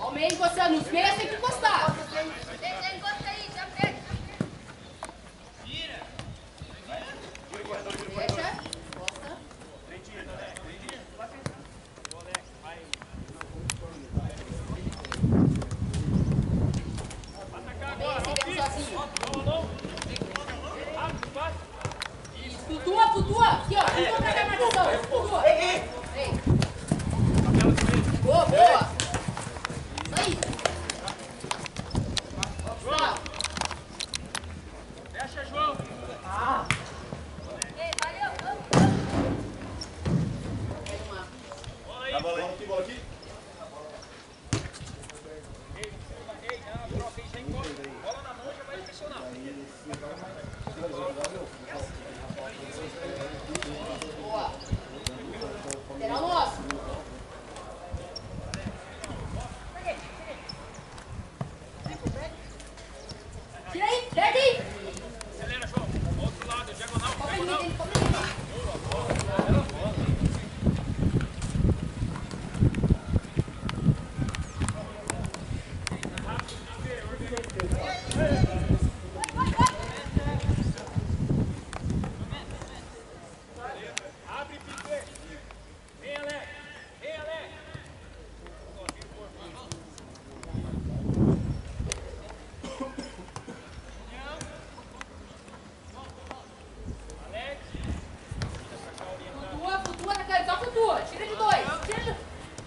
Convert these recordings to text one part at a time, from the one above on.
Ao meio encostando, os meias tem que encostar. Encosta aí, já pega. Fecha, encosta. Flutua, aqui ó, flutua pra cá a marcação, flutua. Vem. Boa, boa. Isso aí. Fecha, João. Ei, valeu, vamos. Bola aí. Bola aqui, bola aqui. Ei, dá uma troca aí, já encosta. Bola na mão, já vai pressionar. Boa. Lateral nosso. Tira aí, certo aí. Acelera, João. Outro lado, diagonal. Foca em mim, Diagonal. tem que focar em mim. Abre, Piquet. Vem, Alex. Vem, Alex. Alex. Flutua na cara, só flutua. Tira de dois. Tira de...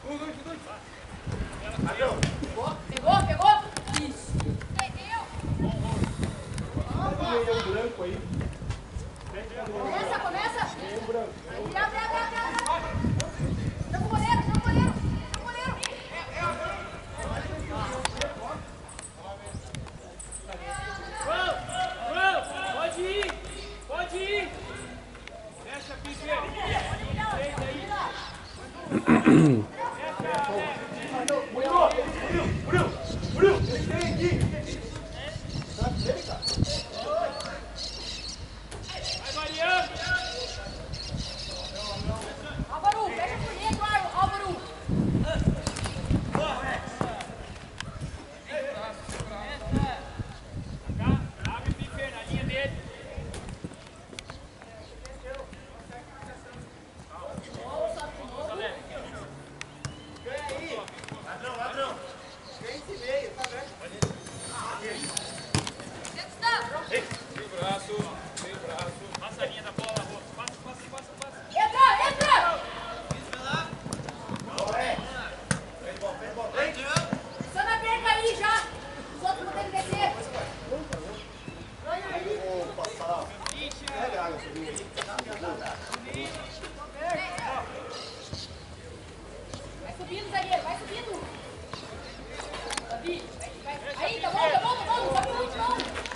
Pegou? Isso. Tem um branco aí. Começa. Tem um branco. Abre. Chama o goleiro. João, pode ir. Fecha, Piquet. Feita aí. Murilo, tem aqui. Vai variando. Álvaro, fecha por dentro, Álvaro. Abre, Piquet, na linha dele. Ladrão. Vem esse meio, tá vendo? Meio braço. Passa a linha da bola, Rô. Passa. Entra. Só na perna aí já. Os outros não tem que descer. Vou passar. Pega a água, subiu. Vai subindo, zagueiro, vai subindo. Davi, vai. Aí, tá bom, não sabe muito não.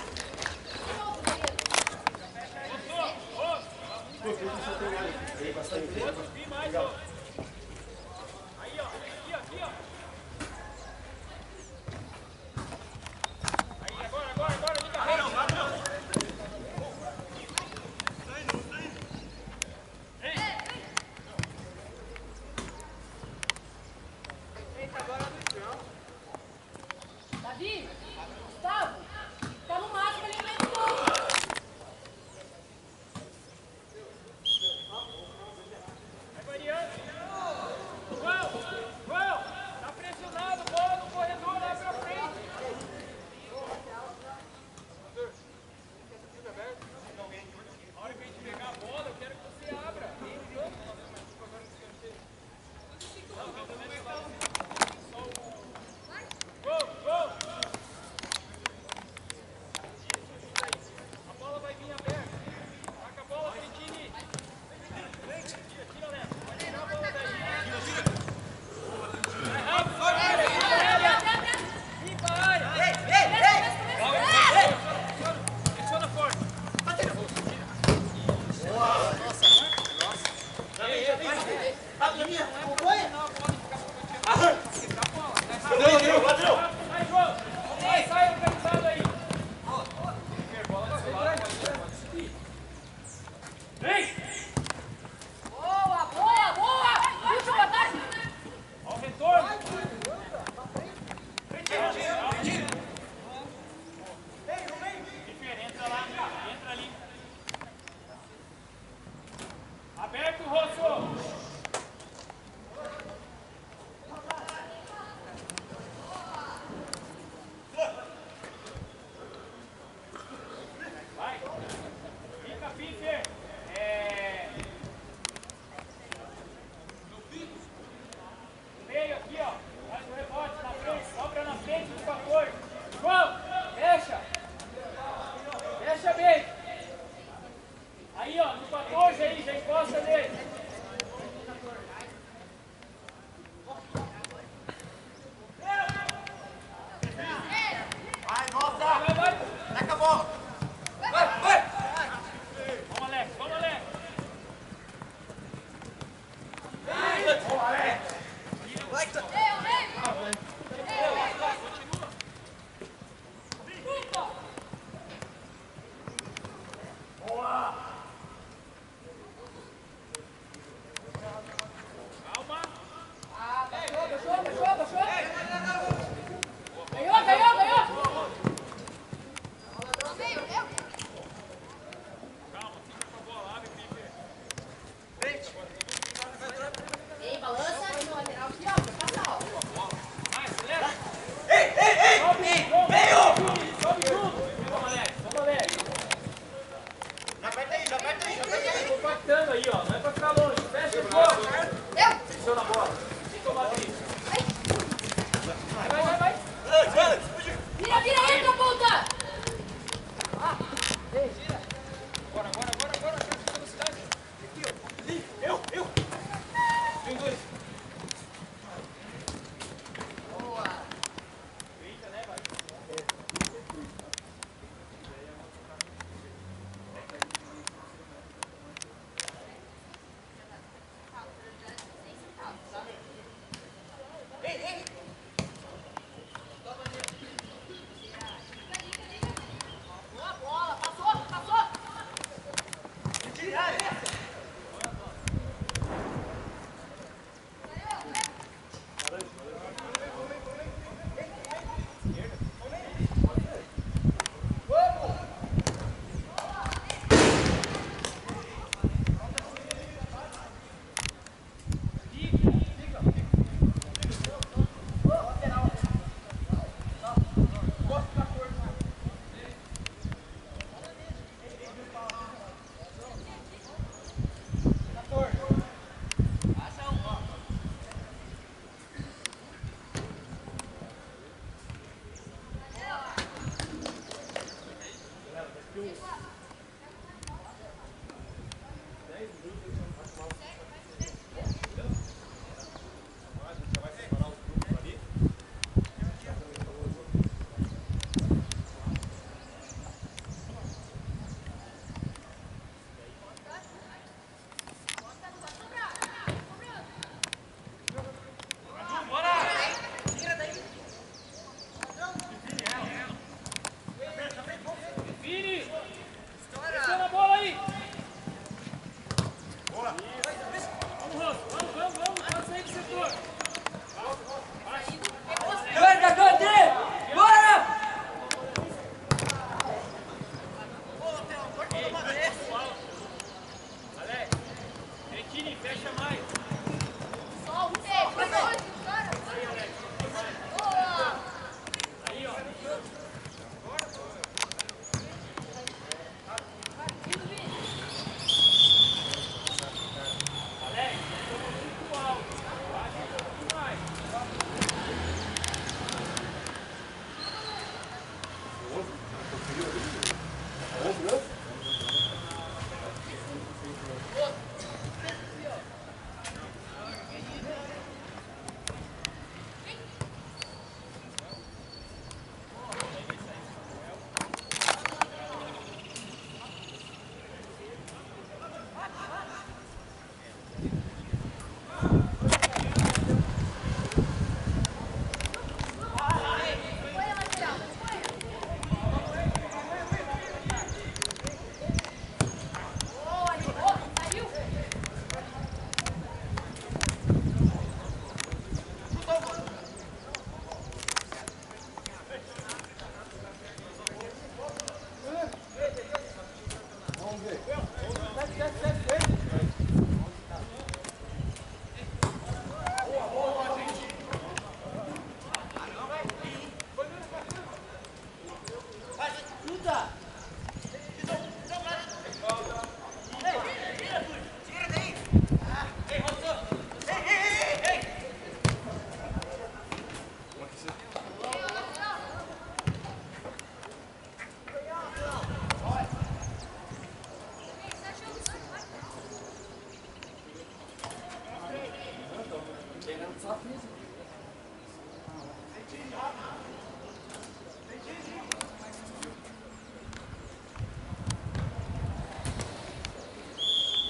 Tem bastante tempo. Vem mais, ó. Aí, ó. Aqui, ó. Aí, agora, liga a rede. Davi, Gustavo, tá no máximo ali no meio do gol. Vai variando. João, tá pressionado, bola no corredor lá pra frente. A hora que a gente pegar a bola, eu quero que você abra. Gol.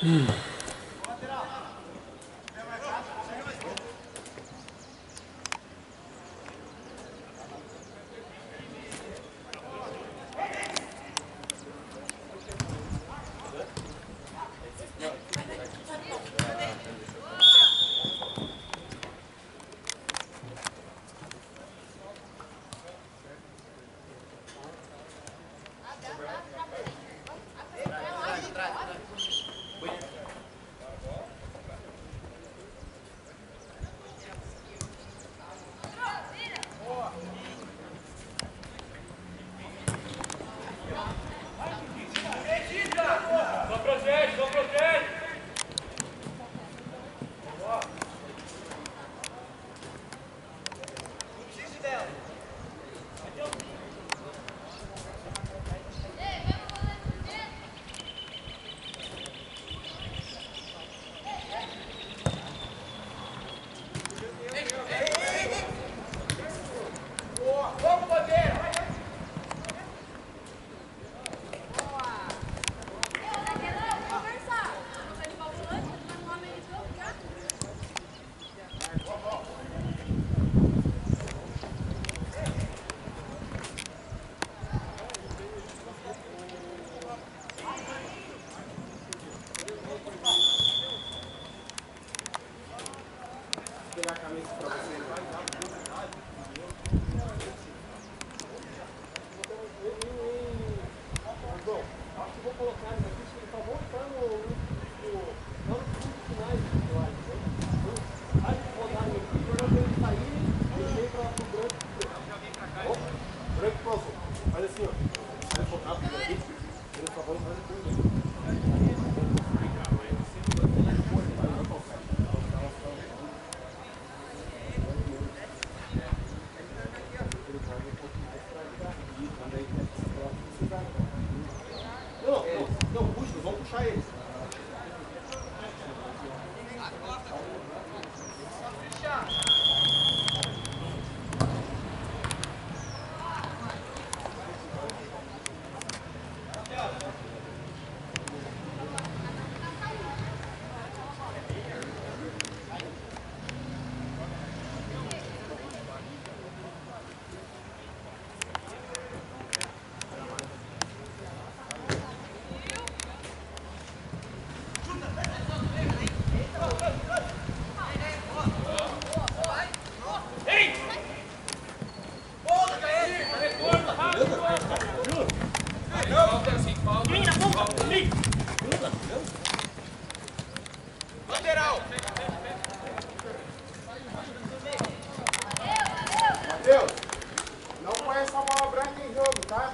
Deus, não põe essa bola branca em jogo, tá?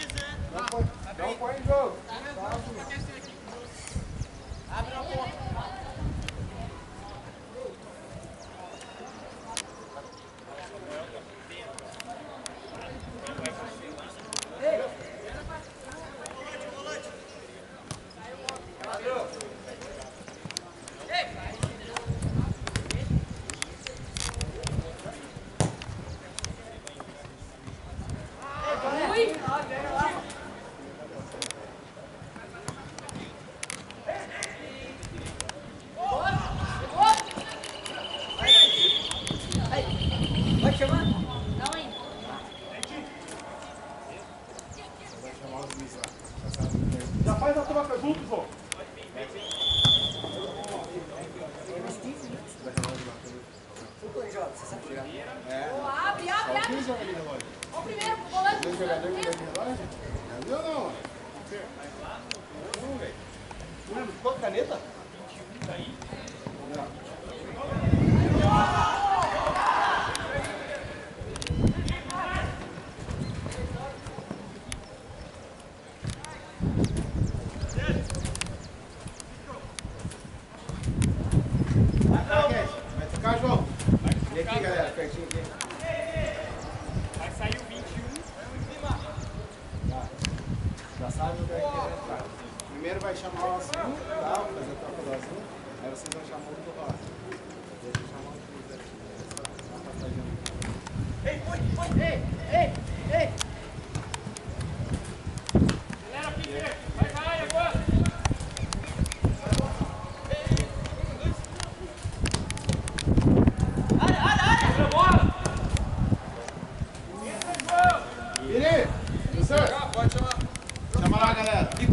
Não põe em jogo. Abre a porta. Já faz a troca junto, João. Abre, abre, abre. O primeiro, o volante. Viu ou não? Quanto caneta? 21 aí. Vai tocar, João. E aqui, galera, pertinho aqui. Vai sair o 21. Já sabe o que vai entrar. Primeiro vai chamar o assim, tá? Vamos fazer a troca do assim. Aí vocês vão chamar o do lá. Deixa eu chamar o do assim. Ei. Galera, vai agora.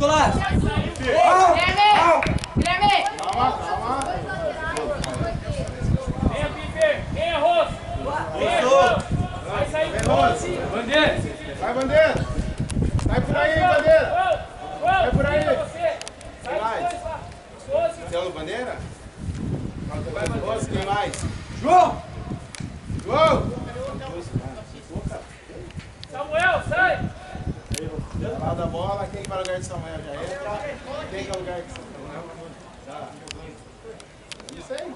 Nicolás! Guilherme! Calma, calma. Venha, Pipe! Venha, Rosso! Venha, Rosso! Vai sair do Rosso! Bandeira! Vai, Bandeira. Sai por aí, Bandeira. Vai por aí. Você! Sai Vai. dos dois lá! Doze. Marcelo Bandeira? Vai, Bandeira. Quem mais? João! João! Samuel, sai! Lá da bola, quem que vai no lugar de Samuel já entra. Quem que é o lugar de Samuel? Tá. Isso aí.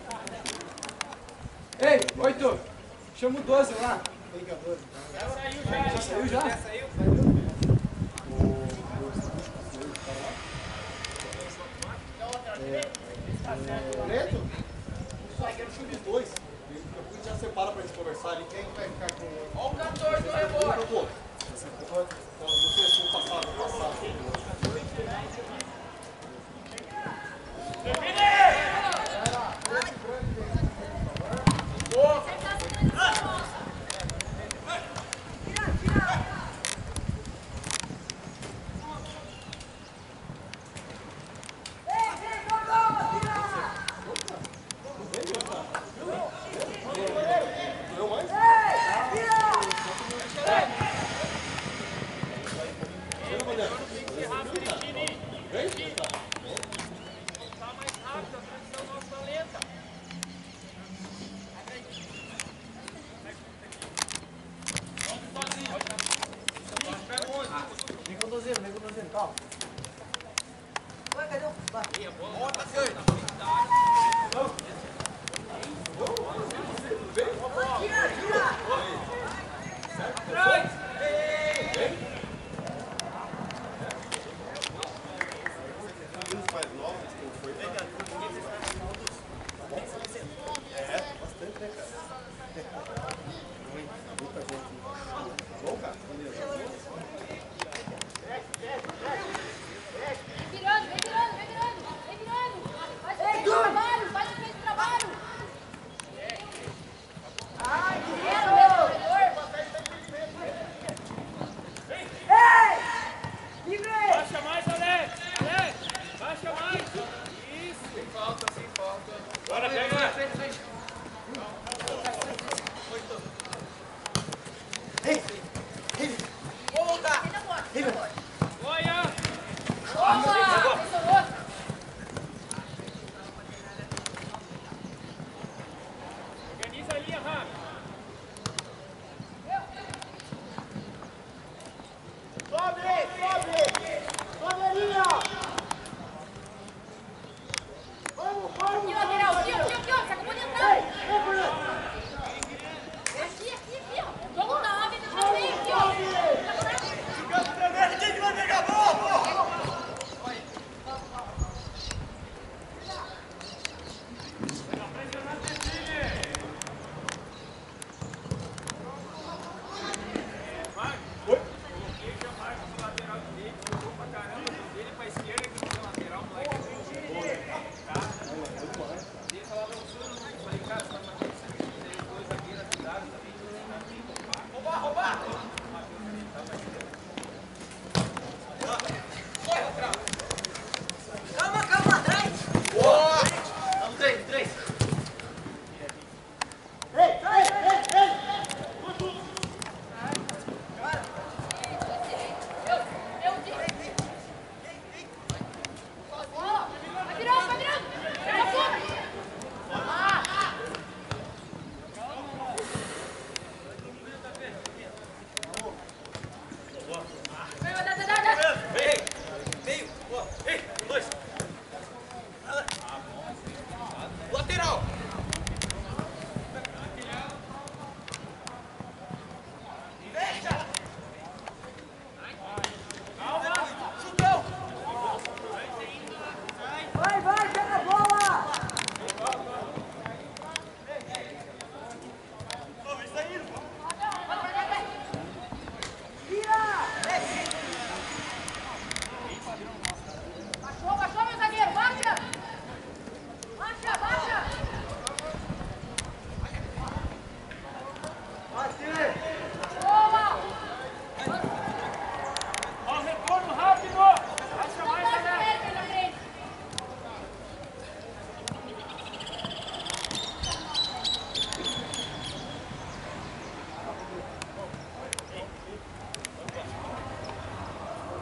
Ei, 8! Chama o 12 lá. Quem que é o 12? Já saiu, já. Já saiu já? Preto? Só quero chute os dois. A gente já separa pra eles conversarem ali. Quem vai ficar com... Olha o 14 do rebote. Você assim, passado. Vem com o 12, calma. Ué, cadê o... Baixa mais, Alex! Alex! Baixa mais! Isso! Sem falta. Bora, pega! Olha! Organiza a linha, Rafa! Aqui, lateral, aqui, você acabou de entrar. Aqui, ó. Jogo 9,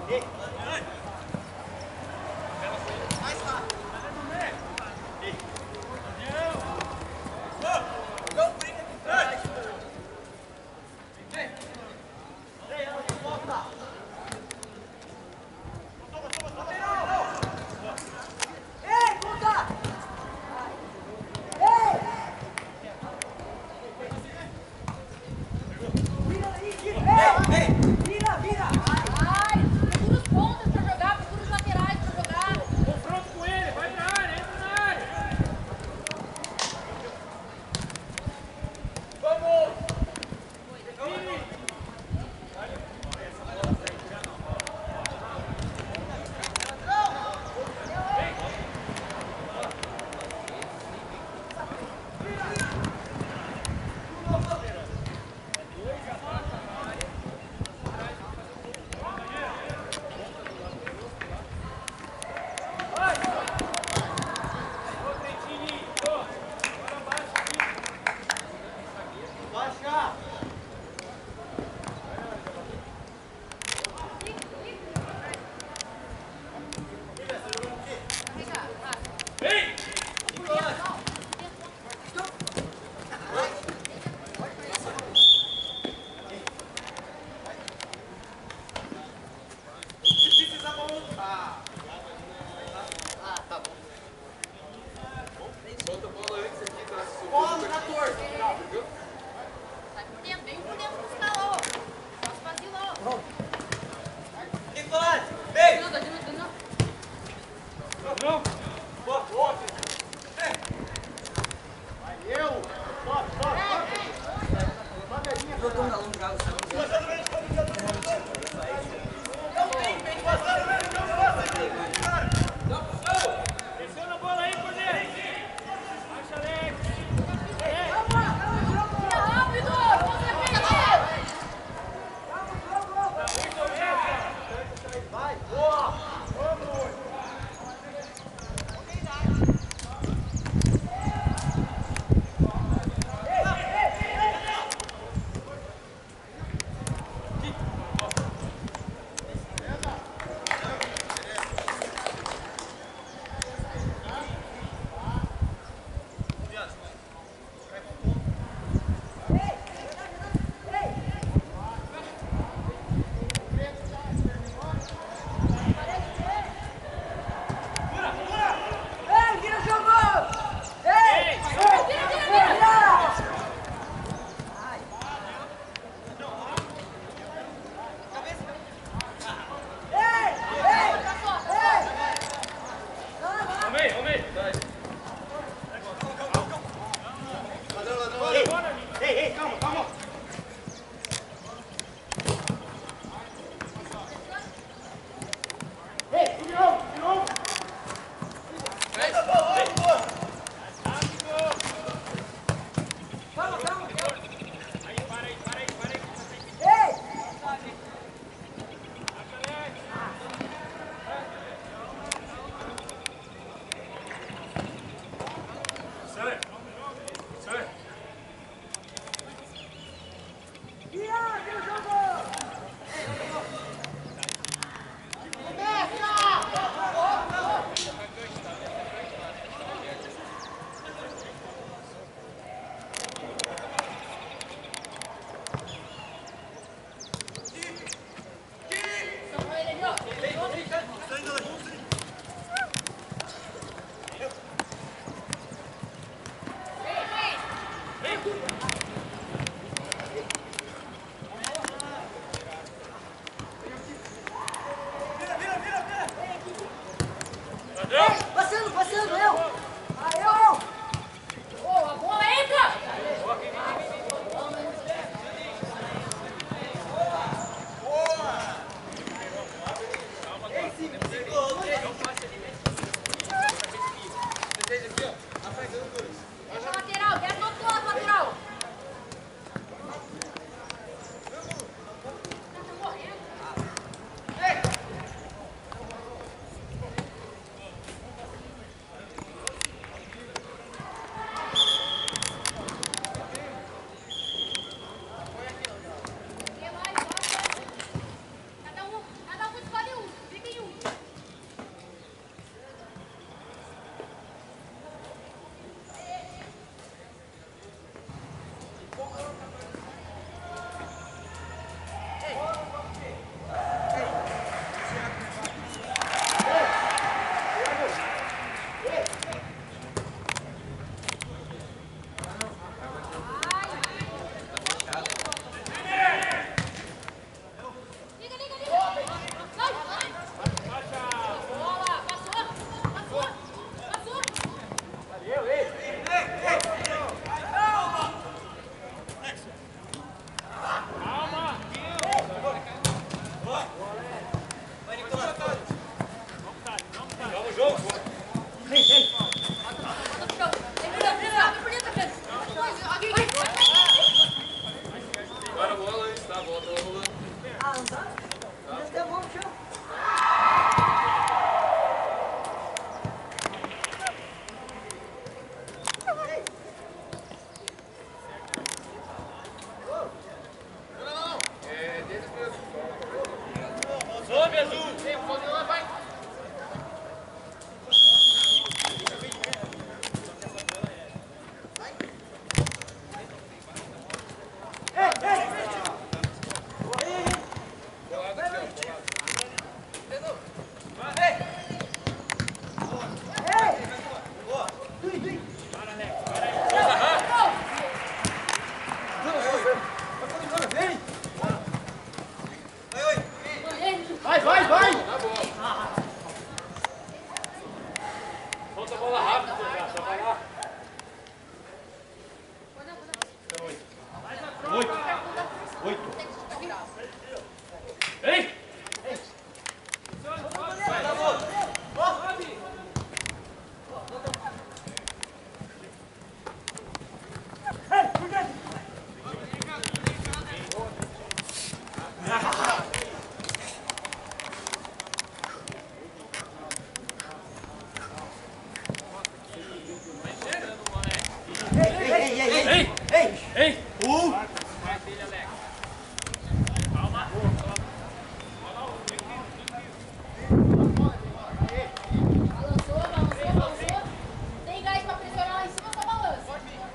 Ai, segura os pontos pra jogar. Tá, não tá? Ainda tem a mão no chão. Sobe, Azul! Vai, vai, vai! Volta a bola rápido, já vai lá. 8. Ei! Ei! Balançou. Tem gás pra pressionar lá em cima, só balança.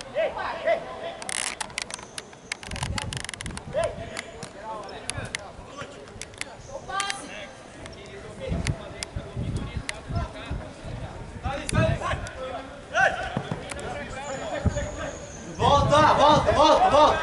O passe. Volta!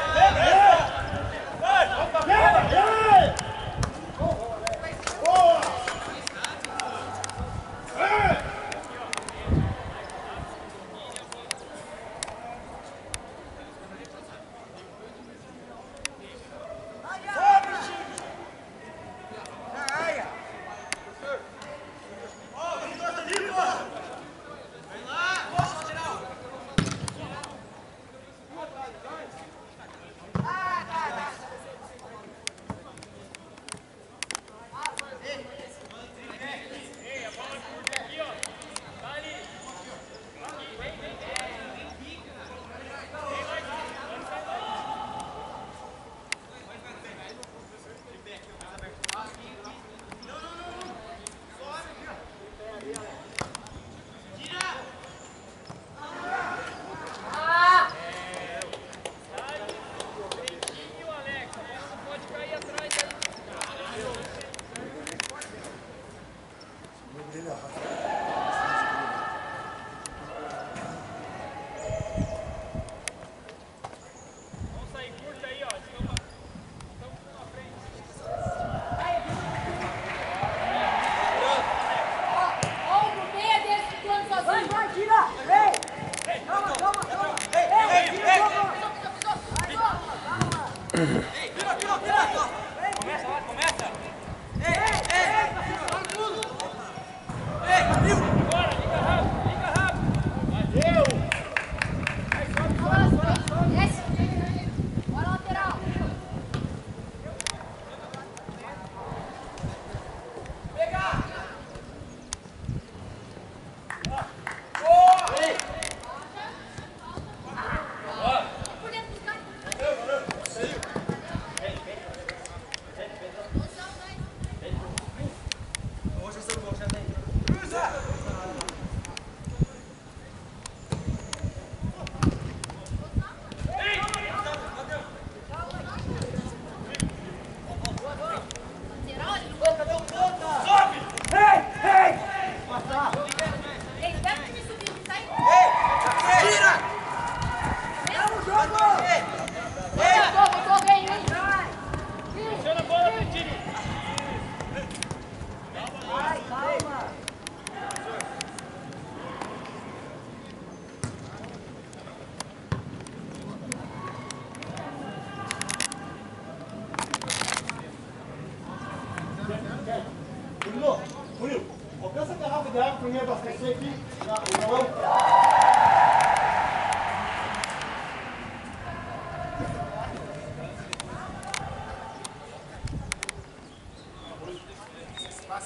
Murilo, alcança a garrafa de água para mim abastecer aqui.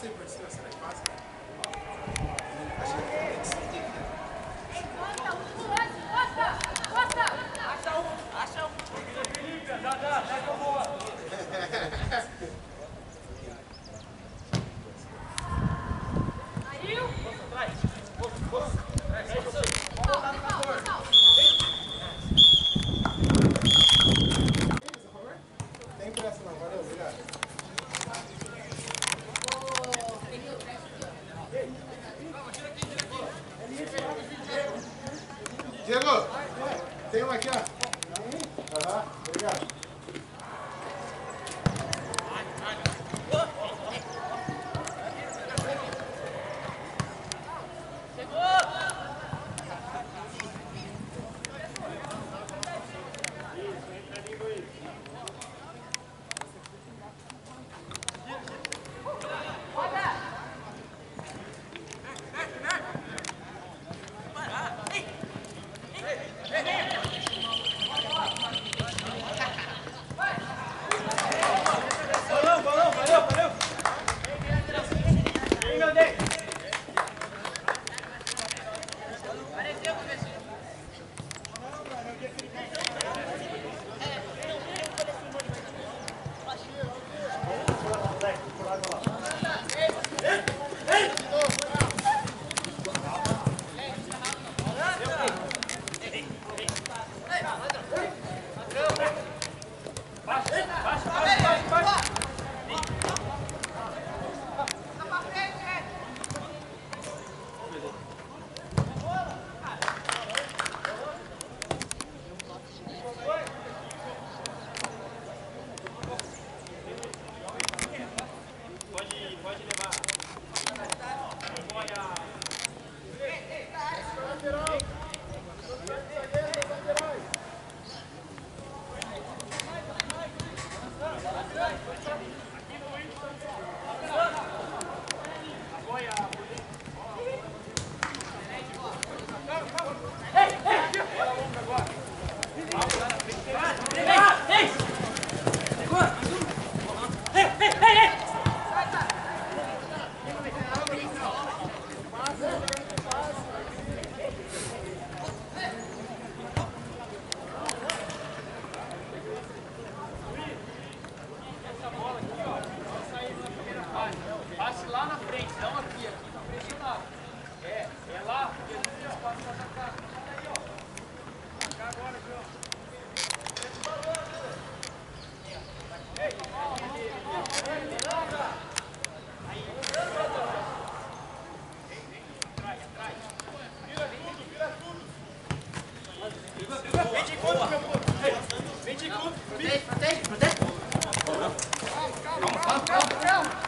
aí por cima, será que passa? Acho que tem que ser. Acha um. Felipe, dá com a bola. Tem pressa não, valeu, obrigado. Diego, tem um aqui, ó. Aham, obrigado. Passe lá na frente, não aqui tá pressionado. É lá, porque a gente tem espaço pra atacar. Aí, ó. Atacar agora, João. Atrás. Vira tudo. Vem de encontro, meu povo. Vem de encontro. Protege. Calma.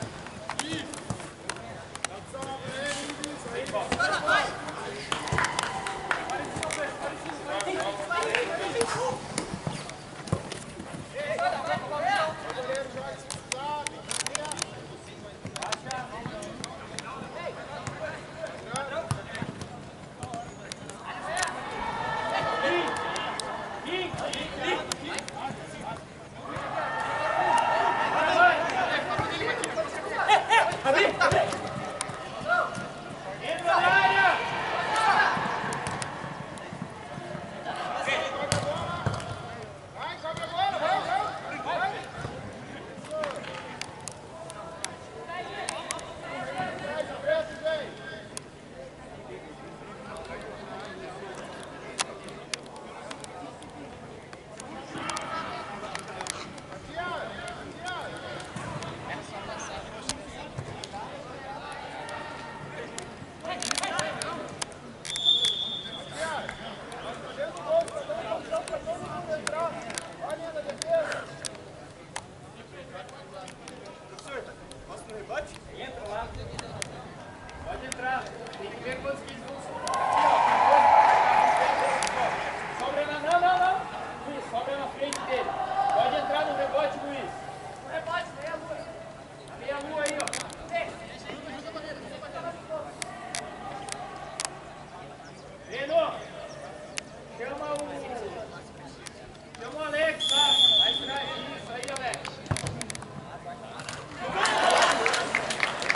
Pode entrar. Tem que ver quantos que eles vão sobra não. Luiz, sobra na frente dele. Pode entrar no rebote, Luiz. No rebote, meia-lua. A meia-lua aí, ó. Breno, chama o Alex, tá? Vai tirar isso aí, Alex.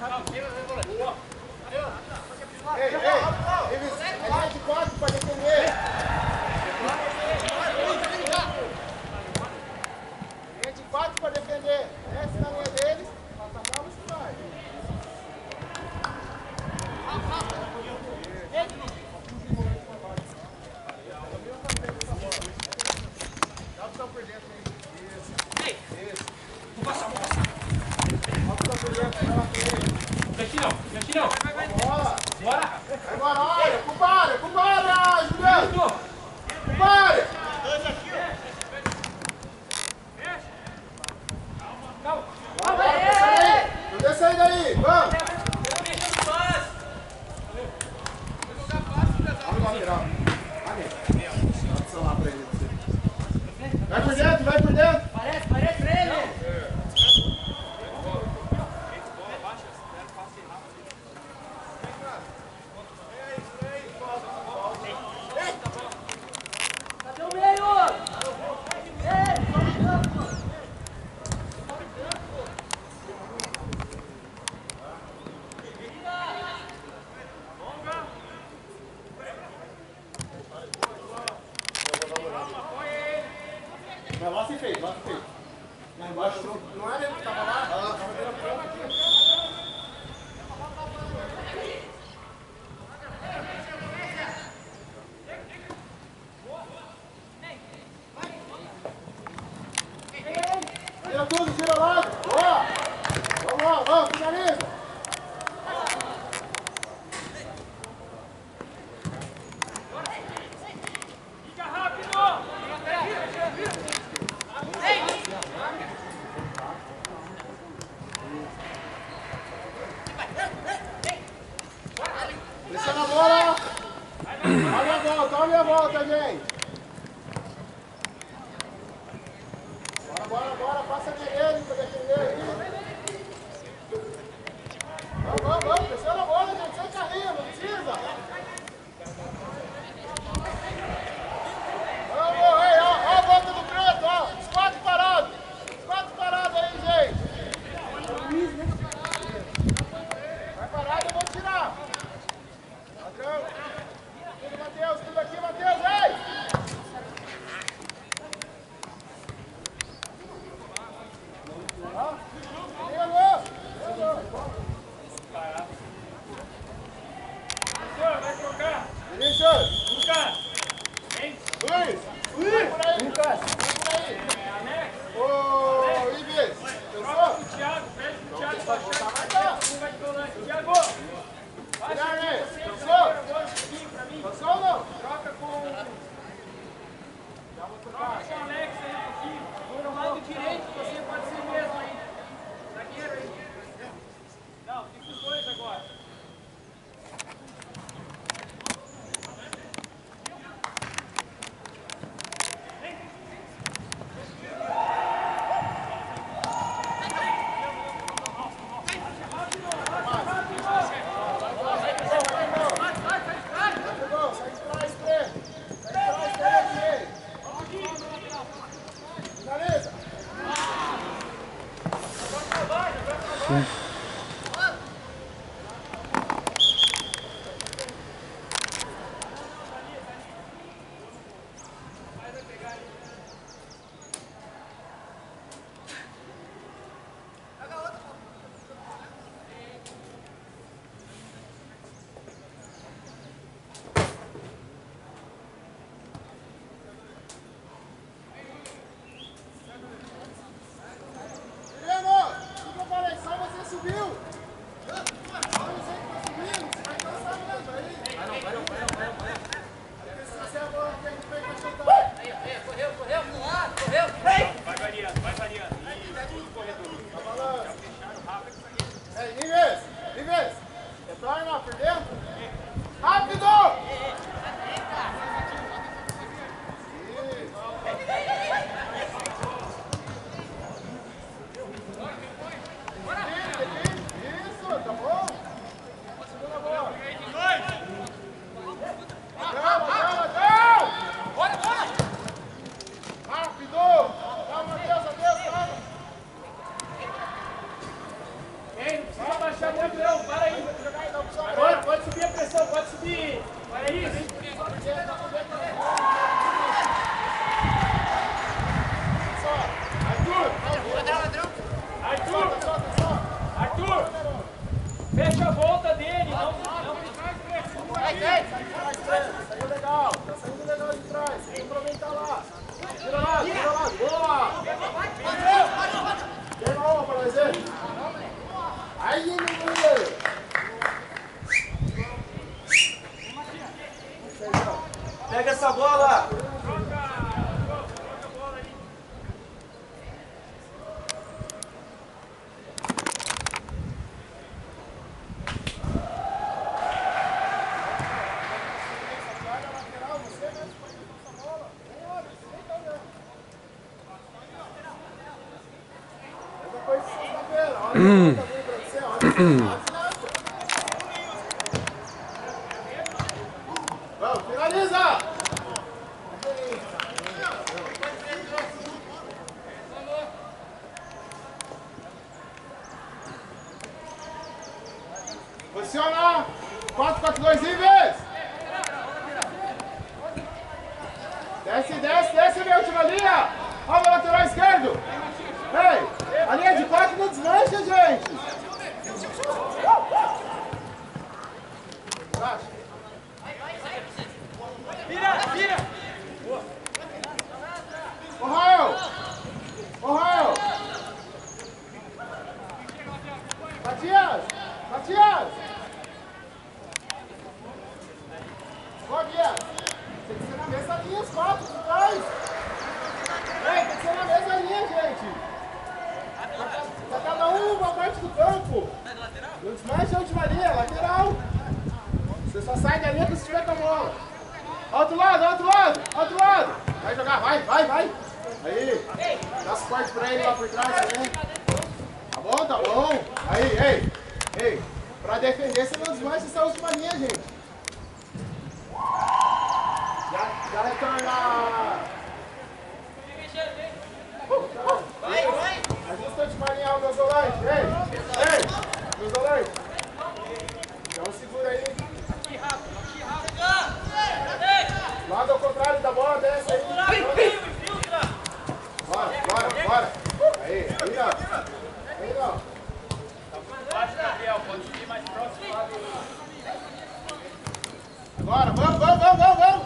Ei, Ives, é linha de 4 para defender. Linha de 4 para defender. Desce na linha deles, para atacar você vai. Dá opção por dentro aí. Isso. Vou passar. Dá opção por dentro, vai lá com ele. Aqui não. Bola. Bora. Agora, olha, culpada, Juliano. Culpada. Não desce aí daí, vamos. Olha o lateral. Lá pra ele. Vai por dentro. Parece pra ele. Cadê o meio? Mas lá se fez. Lá embaixo não era ele que tava lá? Tava dando a prova aqui. Tira tudo, tira lá. Boa. Vamos, finaliza. Fica rápido. Descendo a bola. Olha a volta, gente. Bora, passa nele pra defender aí. Vamos, descendo a bola, gente, sem carrinho, não precisa. Vamos, ei, ó a volta do preto, ó, os 4 parados aí, gente. Vai parado, eu vou tirar. Padrão. Tudo aqui, Matheus, ei! Vai trocar. Vinícius! Lucas. Vem. Luiz! Lucas! Alex. Ô, Ives! Troca Pensou? pro Thiago. Pede pro Thiago baixar. Um vai de volante. Thiago. Baixa Thiago, aqui você. pensou? Agora um pouquinho pra mim. Pensou ou não? Troca com o Alex aí um pouquinho. No lado direito você pode ser mesmo aí. Zagueiro aí. Não, fica os dois agora. Fecha a volta dele, não. Saiu legal, tá saindo legal de trás. Tem que aproveitar lá. Tira lá, boa! Tem uma pra nós ver. Aí, menino! Pega essa bola! Vamos, finaliza! Posiciona! 4-4-2 livres! Desce, meu, última linha! Olha o lateral esquerdo! Ei, a linha de 4 não desmancha, gente! Vira! Ô, Rael! Matias! Ó, Guia! Tem que ser na mesma linha, os 4, os 2! Ei, tem que ser na mesma linha, gente! Tá cada um uma parte do campo! Não desmancha a última linha, lateral! Você só sai da linha quando você estiver com a bola! Outro lado! Vai jogar, vai! Aí! Dá suporte pra ele lá por trás também! Tá bom! Aí, ei! Pra defender, você não desmancha essa última linha, gente! Já retorna! Ajusta a última linha, meus volantes! Ei! Meus volantes! Então segura aí! Lado ao contrário da bola, desce aí! Bora! Aí, ó! Baixa, Gabriel, pode subir mais próximo lá do... Agora, vamos!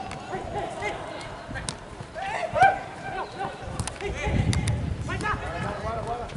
Bora!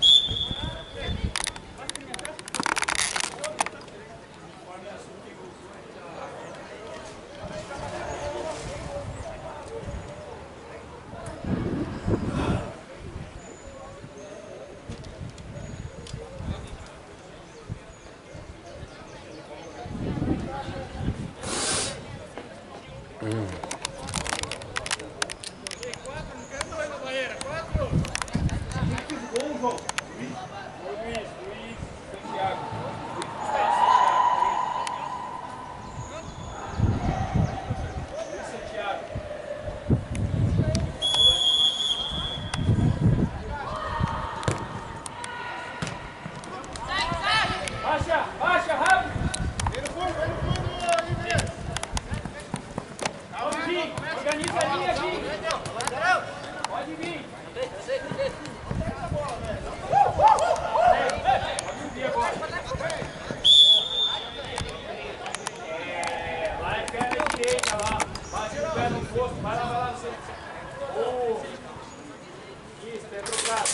Baixa, rápido! Vem no fundo, Inês! Vamos vir, organiza a linha, Gui! Pode vir! Lá é perna direita, lá. Bate o pé no posto, vai lá, você. Isso, pé trocado.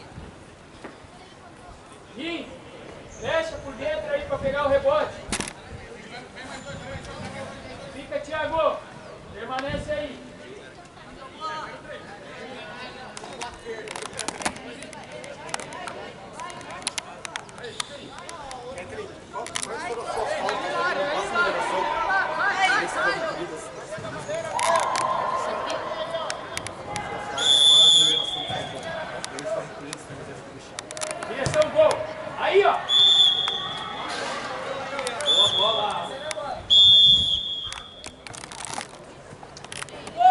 Gui, fecha por dentro aí pra pegar o rebote. Fica, Thiago. Permanece aí. Direção, gol. Aí, ó. Boa bola.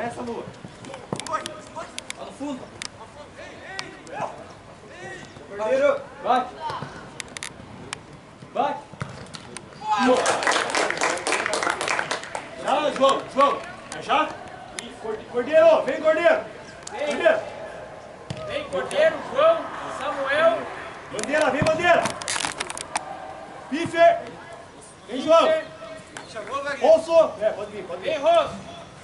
Essa, Lua. Lá no fundo. Cordeiro. Vai. Vai. Já, João. Já? Cordeiro, vem, Cordeiro. Cordeiro. Vem, Cordeiro, João, Samuel. Bandeira, vem, Bandeira. Piffer. Vem, João. Rosso. Pode vir. Vem, Rosso.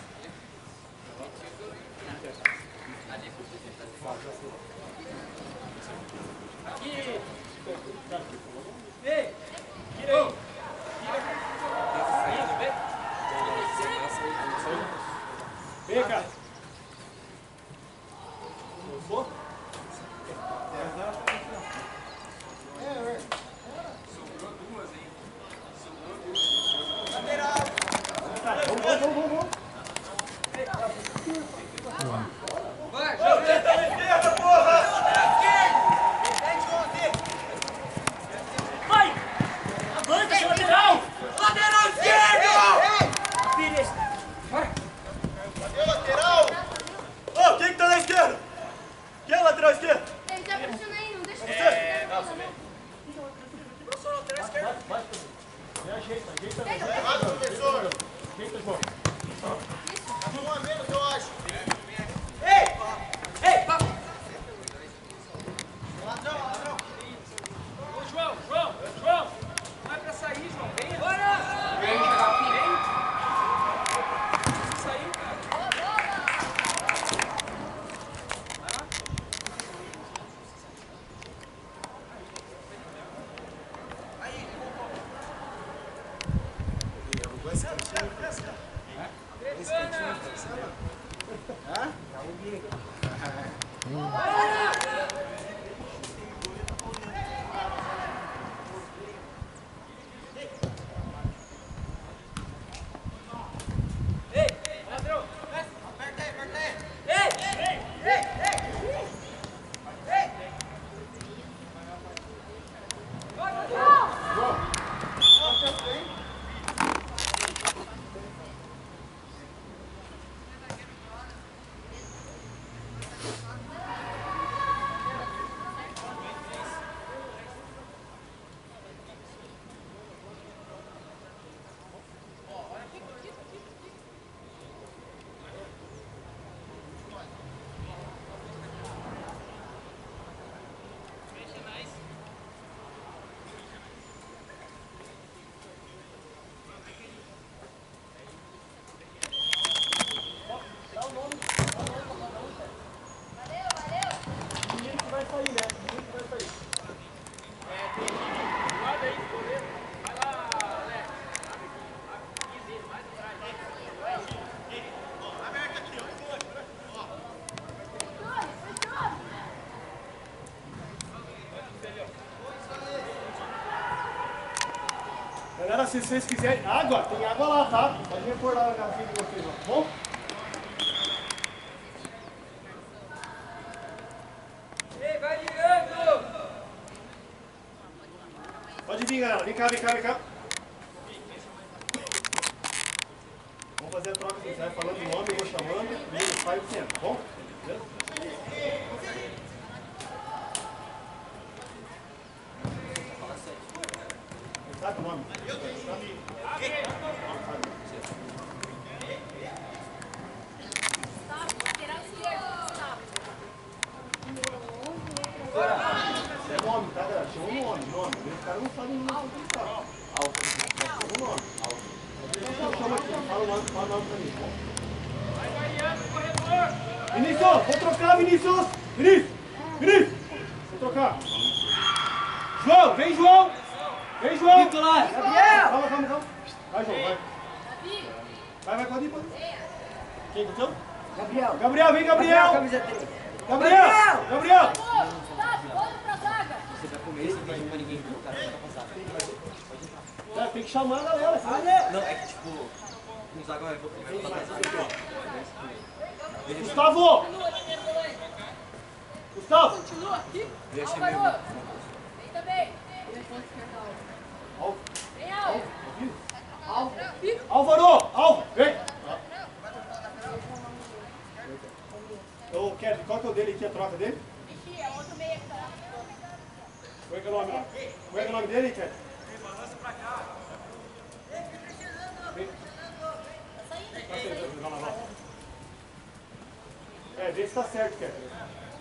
Aqui. Ei. Tira aí. Vem, cara. Rosso. Vamos. Vai, João. Esquerda, porra! Vai! Avança, seu lateral! Lateral esquerdo! Pires. Vai! Cadê o lateral? Ô, quem que tá na esquerda? Quem é o lateral esquerdo? Ele tá puxando aí, não deixa Eu sou o lateral esquerdo. Vai. Ajeita. Vai, professor. Ajeita, João. Um a menos, eu acho. Ei, papo! Ladrão. Ô, João! Não é pra sair, João. Vem, bora! Vem. Precisa sair, cara. Vai lá. Galera, se vocês quiserem água, tem água lá, tá? Pode repor lá na garrafinha de vocês, ó, tá bom? Ei, vai ligando! Pode vir, galera. Vem cá. Vamos fazer a troca, você vai falando o nome, eu vou chamando, e ele sai o centro, tá bom? Beleza? Sabe o nome? lateral esquerdo. É nome, tá, galera? Chama o nome. Os caras não sabem o nome que tá. Chama o nome. Chama aqui, fala o nome pra mim, tá bom? Vai variando, corredor! Vinícius, vou trocar, Vinícius! Vinícius! Vou trocar. João, vem, João! Titular! Gabriel! Calma. Vai, João, vai. Davi, Pode ir. Quem que eu? Gabriel! Gabriel, vem, Gabriel! Camisa 3. Gabriel! Otávio, olha pra zaga. Você vai comer isso, não vai chamar ninguém, o cara vai passar. Tem que chamar a galera, sabe? Não, é que tipo, o Zaga vai voltar pra zaga. Gustavo! Gustavo! Continua aqui. Álvaro. Vem também. Vem, Álvaro. Álvaro! Vem! Ô, Kevin, qual que é o dele aqui, a troca dele? Vixe, é outro meia que tá lá. Como é que é o nome lá? Como é que é o nome dele, Kevin? Balança pra cá. É, vê se tá certo, Kevin.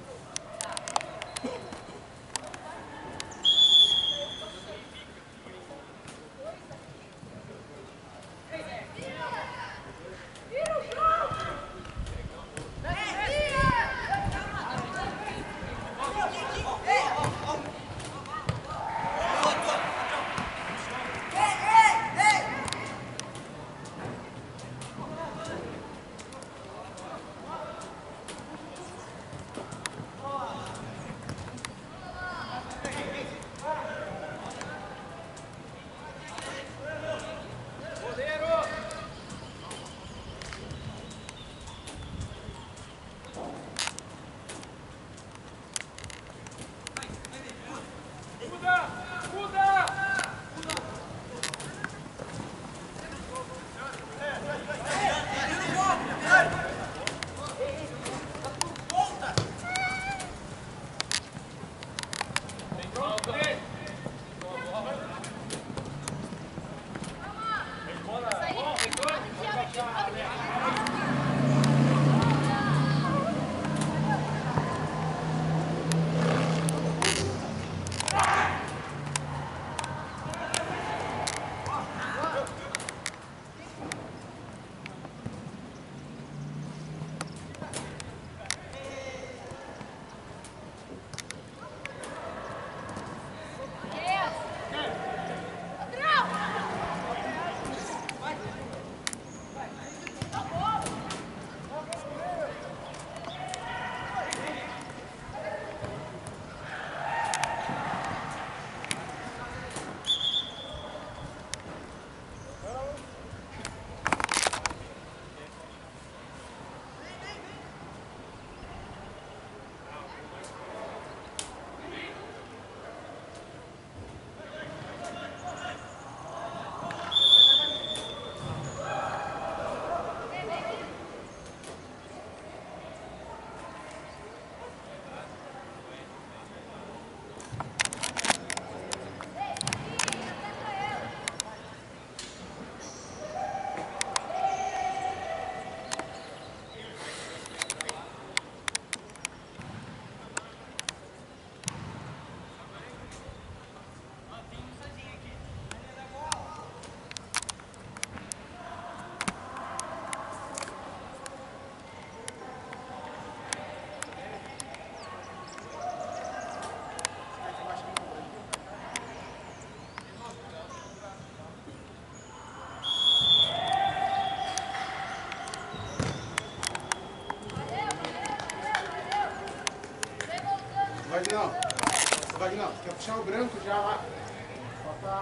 Vagnão, quer puxar o branco já lá? Só tá...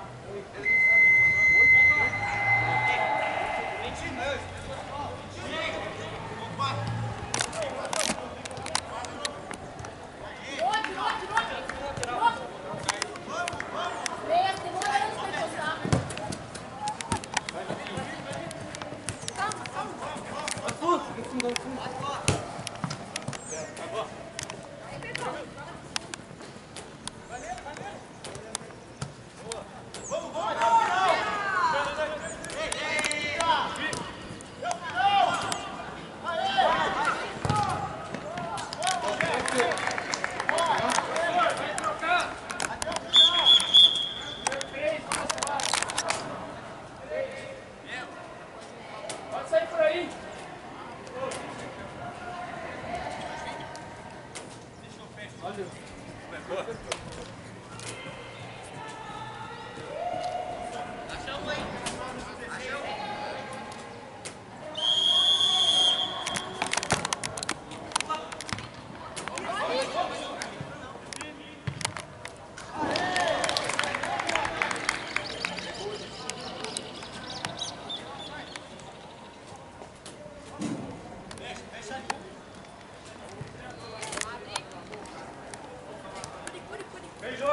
Pode sair por aí. Beijo!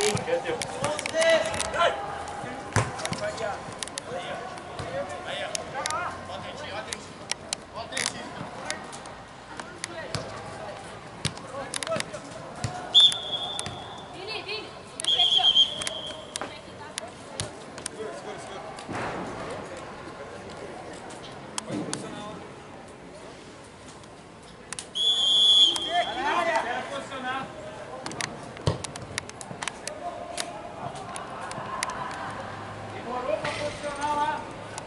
aí, perdeu. Vini, Vini, deixa aqui, ó. Como é que tá? Quero posicionar. Demorou pra posicionar lá.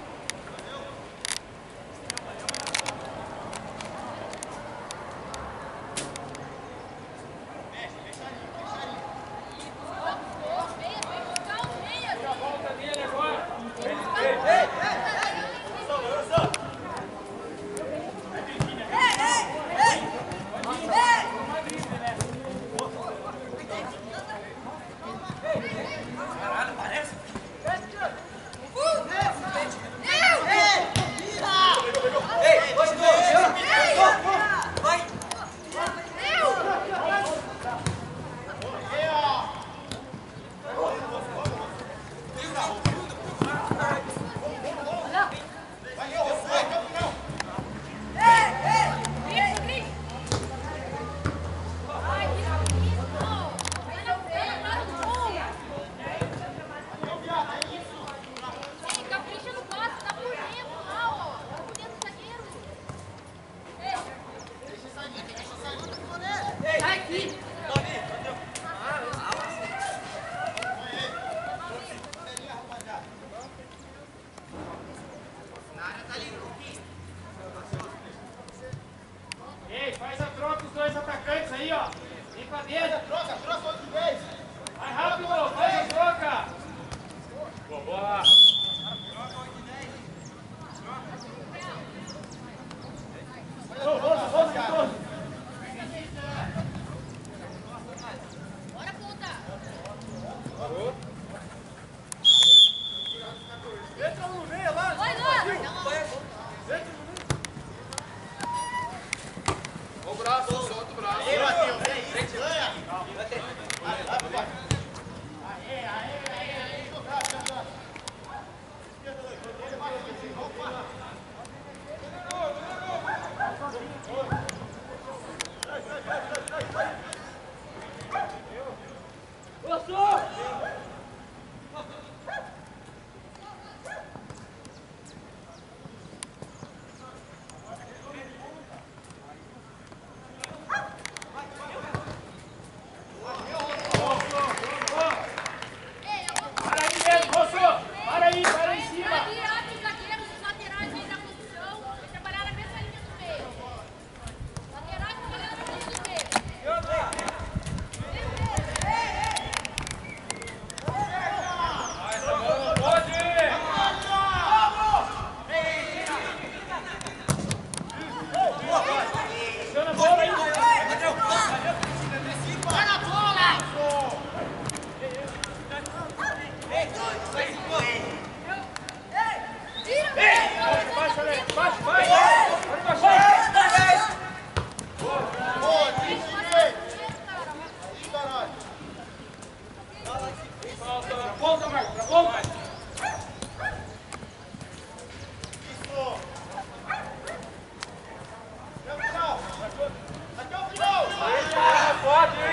Meia, vem buscar os meias. A volta dele agora. Capricha no passe, tá por dentro lá, ó. Tá por dentro do zagueiro. Sai aqui. Ei, faz a troca os dois atacantes aí, ó. Vem pra dentro. Troca outra vez. Vai rápido, faz a troca. Boa. Bora, ponta. Entra no meio lá. Vai lá. O braço, solta o braço. Para aí mesmo, Rosso. Para aí em cima. Vai virar os zagueiros, os laterais aí na posição. Vai trabalhar na mesma linha do meio. Laterais trabalhando na linha do meio. Pode. Pressiona a bola aí. Vai na bola! Tira! Baixa, Alex. Baixa, vai. Pode baixar. Boa, direito. Ih, caralho. Pra ponta, Marcos. Pra ponta. Isso. Até o final. Até o final. Pode.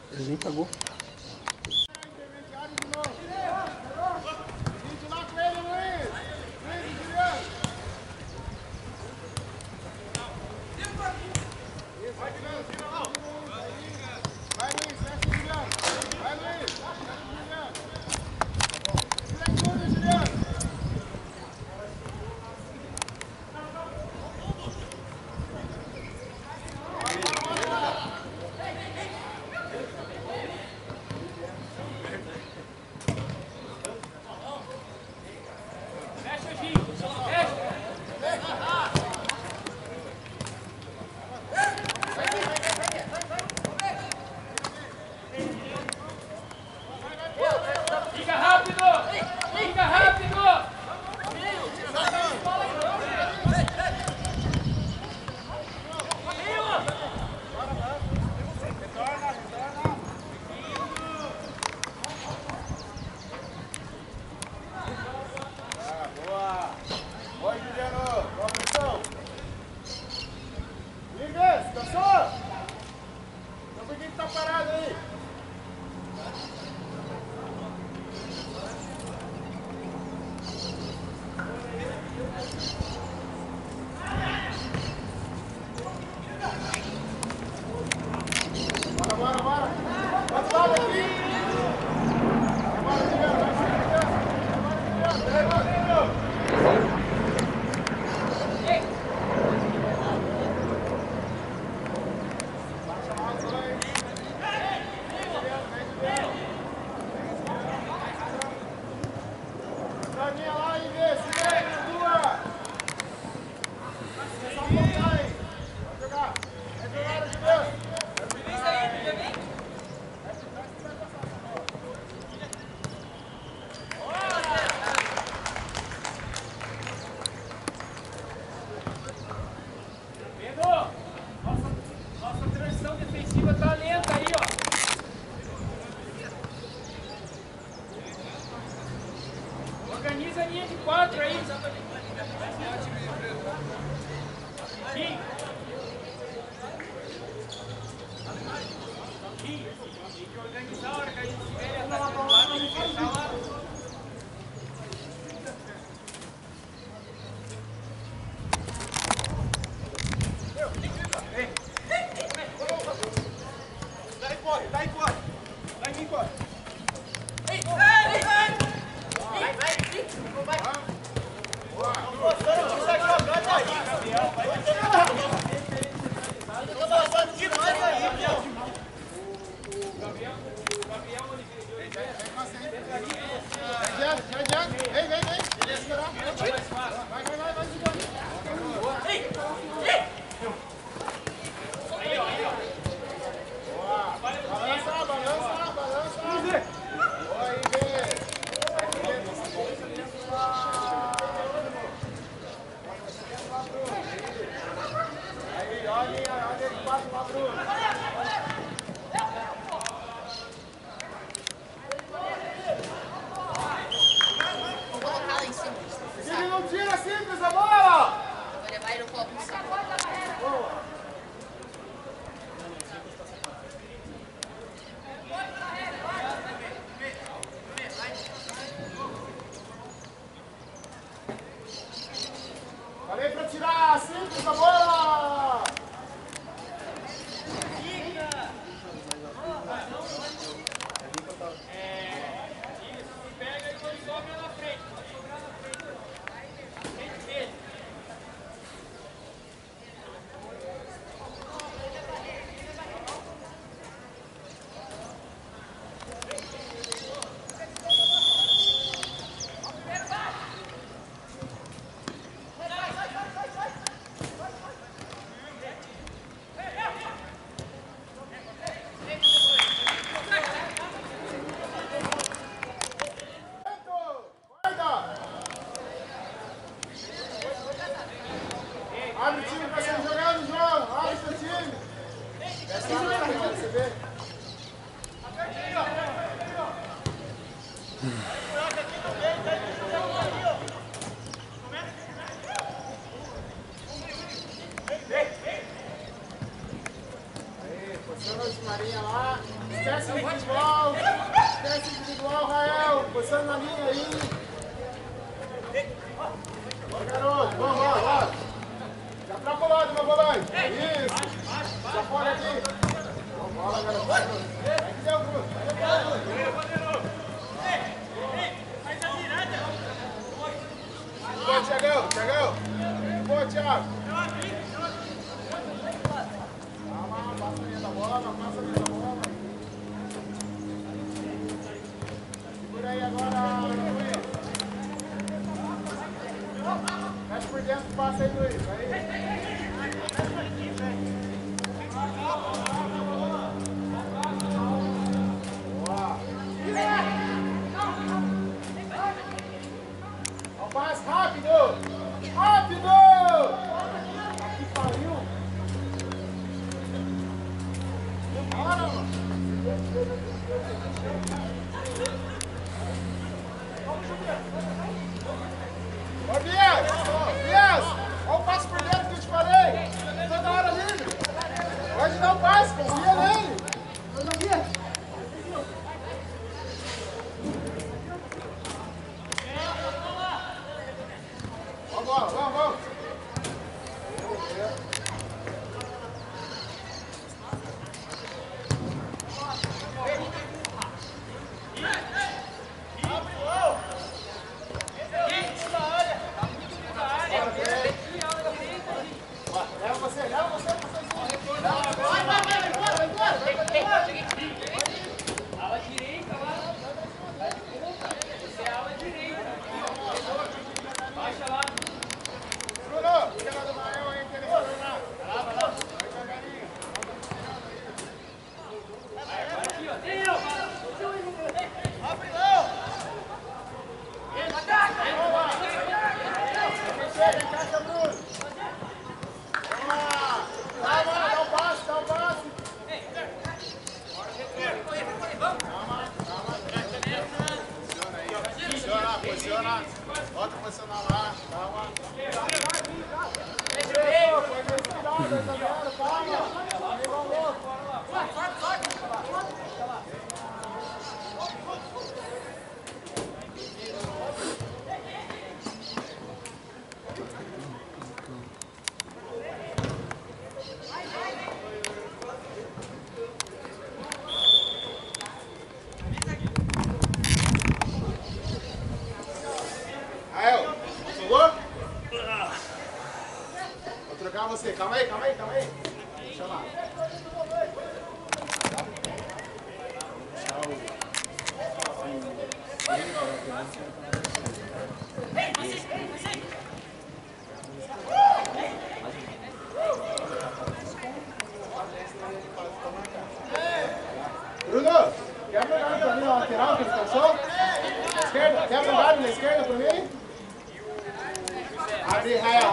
Ele nem pagou. Intermediário de novo. Gente lá com ele, Luiz. Luiz, Juliano. Vai, Juliano, tira lá. Vai, Luiz, fecha o Juliano. Vai, Luiz, fecha o Juliano. Tira tudo, Juliano. Organiza a linha de 4 aí. Sim. Sim. Tem que organizar a hora que a gente tiver essa lá, tem que fechar lá. Dá embora. Vai embora. Esquece o individual. Esquece o individual, Rael. Posição na linha aí. Bora, garoto. Vamos lá, vai. Já pra pro lado, meu volante. Isso. Já fora aqui. Bola, garoto. Vai que deu, Bruno. Boa, Thiagão. Boa, Thiago. Calma, passa a linha da bola. Segura aí agora, Luiz. Mete por dentro, passa aí, Luiz. Aí. Mais rápido! Rápido! Que pariu! Bora, mano! Ô, Bias! Olha o passe por dentro que eu te falei! Toda hora livre! Pode dar o passe, confia nele! Vamos! Leva você. Ala direita lá. Você é ala direita. Baixa lá. Bruno, chega do Mael aí, que ele vai lá. Vai lá. Aqui, ó. Tem eu. Abre lá. Encaixa, Bruno. Vamos lá. Calma, dá um passe. Calma. Posiciona. Bota a posicionar lá. Calma. Foi respirado essa merda, calma. Amigo louco. Rael, chegou? Vou trocar você. Calma aí. Chama. Bruno, quebra o galho pra mim na lateral que ele cansou? Esquerda, quebra o galho na esquerda pra mim? Abre, Rael.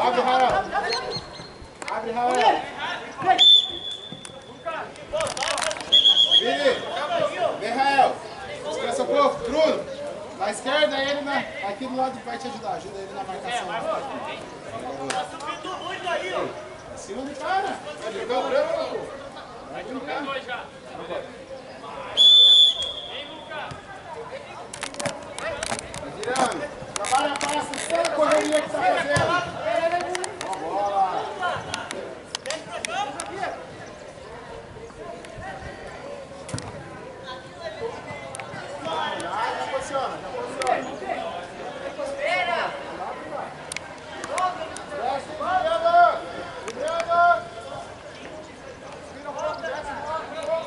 Vem, Rael. Descansa um pouco. Bruno, na esquerda ele aqui do lado vai te ajudar. Ajuda ele na marcação. Tá subindo muito aí, ó. Acima do cara. Vai ligar o branco, pô. Vai brincar. Vai girando. Trabalha a passe sem a correria que tá fazendo. Bola. Já posiciona. Espera. Desce, Juliano. Vira um pouco, desce um pouco.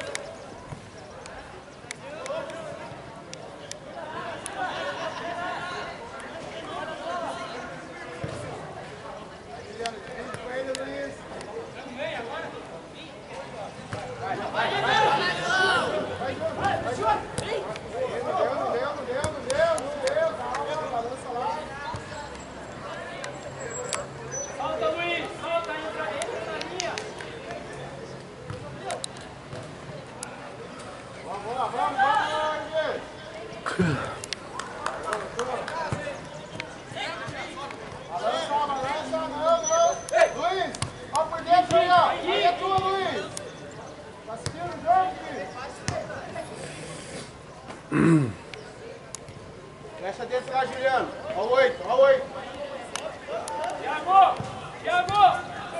Solta, Luiz. Solta, entra na linha. Vamos, Avança, não. Luiz, ó por dentro aí, ó. Aí é tua, Luiz. Tá assistindo o jogo, filho? Fecha dentro lá, Juliano. Ó o 8, ó o 8. Thiago! Thiago!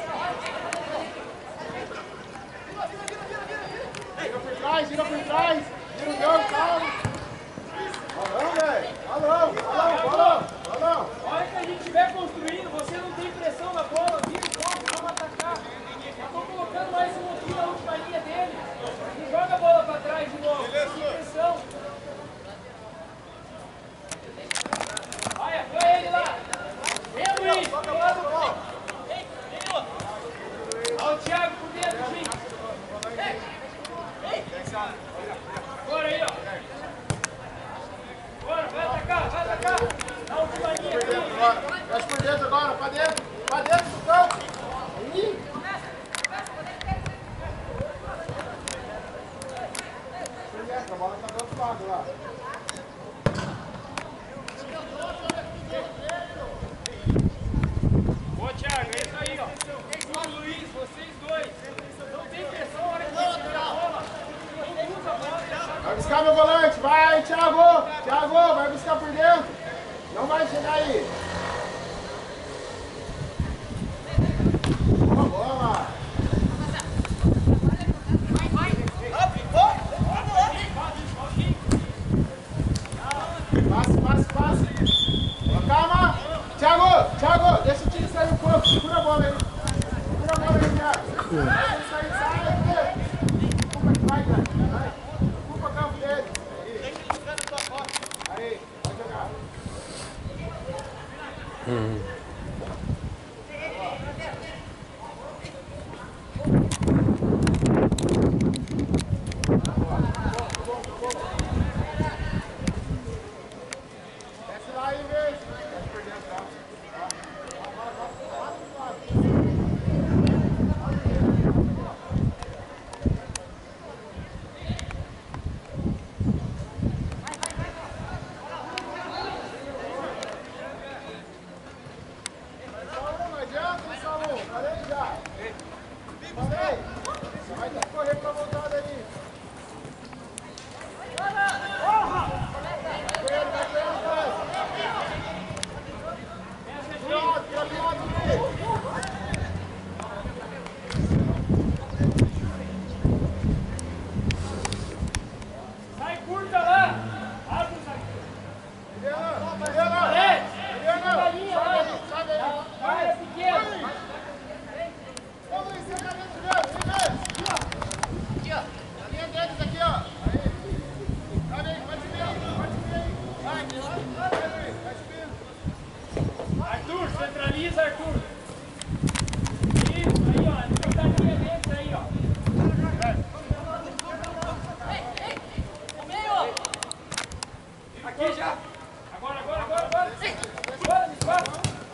Vira por trás. Vira o jogo, calma. Balão, velho. Balão. A hora que a gente estiver construindo, você não tem pressão na bola, vira o jogo, vamos atacar. Já estou colocando mais um aqui na última linha dele. Não joga a bola para trás de novo, tem pressão. Olha, foi ele lá. Vem, Luiz. Olha o Thiago por dentro, gente. Bora aí, ó. Bora, vai atacar. Na última linha aqui. Fecha por dentro agora, pra dentro do campo. Aí. A bola tá do outro lado lá. Ô, Thiago, é isso aí, ó. Ô, Luiz, vocês dois. Não tem pressão na hora que você tiver a bola. Não usa a bola. Vai buscar meu volante, vai, Thiago! Thiago, vai buscar por dentro! Não vai chegar aí! Boa bola! Passe! Calma! Thiago, deixa o time sair um pouco, segura a bola aí! Thiago! Sai! Desculpa que vai, cara! Desculpa o campo dele! Aí, pode jogar! Desce lá aí, vez! Desce por dentro, tá? Não adianta, Salomão! Falei já! Falei! Vai ter que correr pra voltar daí! Sai curta lá. Abre o saquinho. Alex, fica na linha lá. Na área pequena. Arthur, centraliza, Arthur. Isso, aí, ó. Fica na linha dentro aí, ó. Aqui já. Agora. Agora, me esquadra.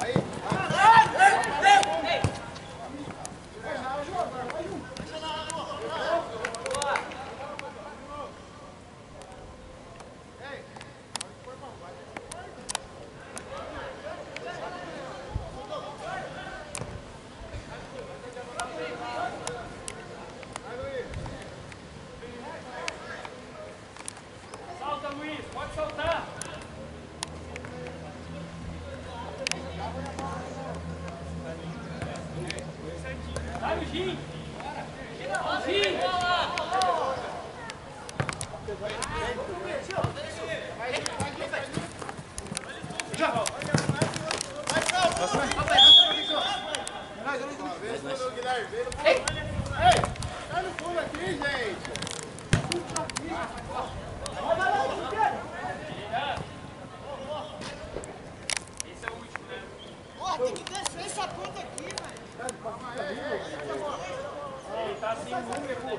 Salta, Luiz, pode saltar. Sai o Gin. Ei, sai no fundo aqui, gente! Esse é o último, né? Tem que descer essa ponta aqui, velho. Ele tá sem número.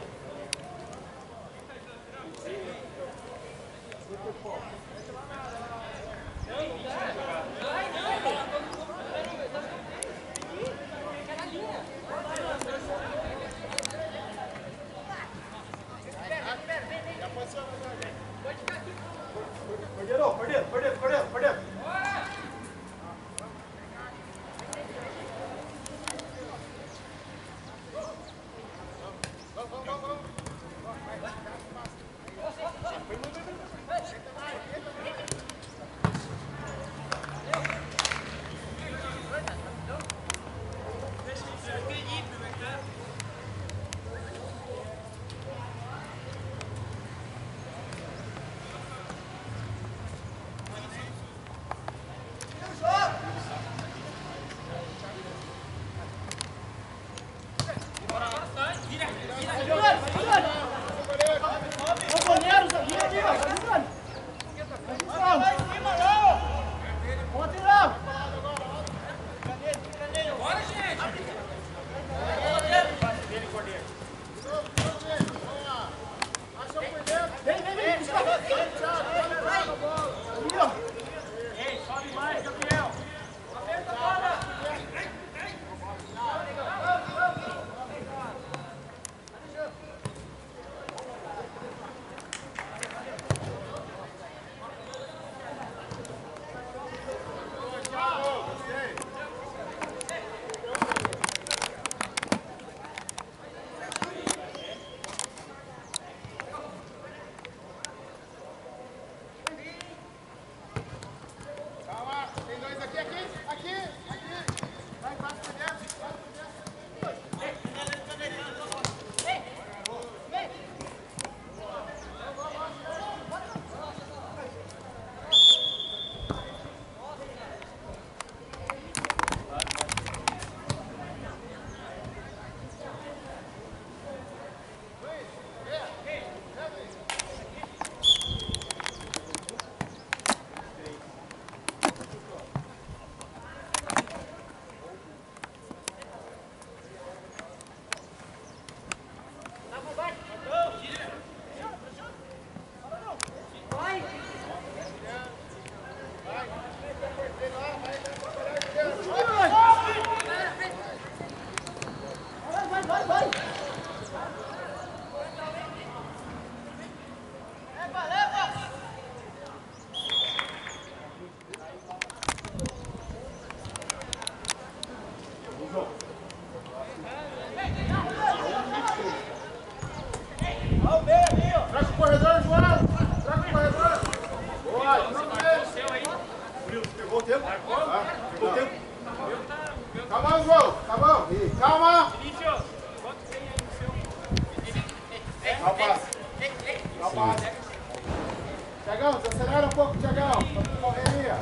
Thiagão, desacelera um pouco, Thiagão. Pra correria.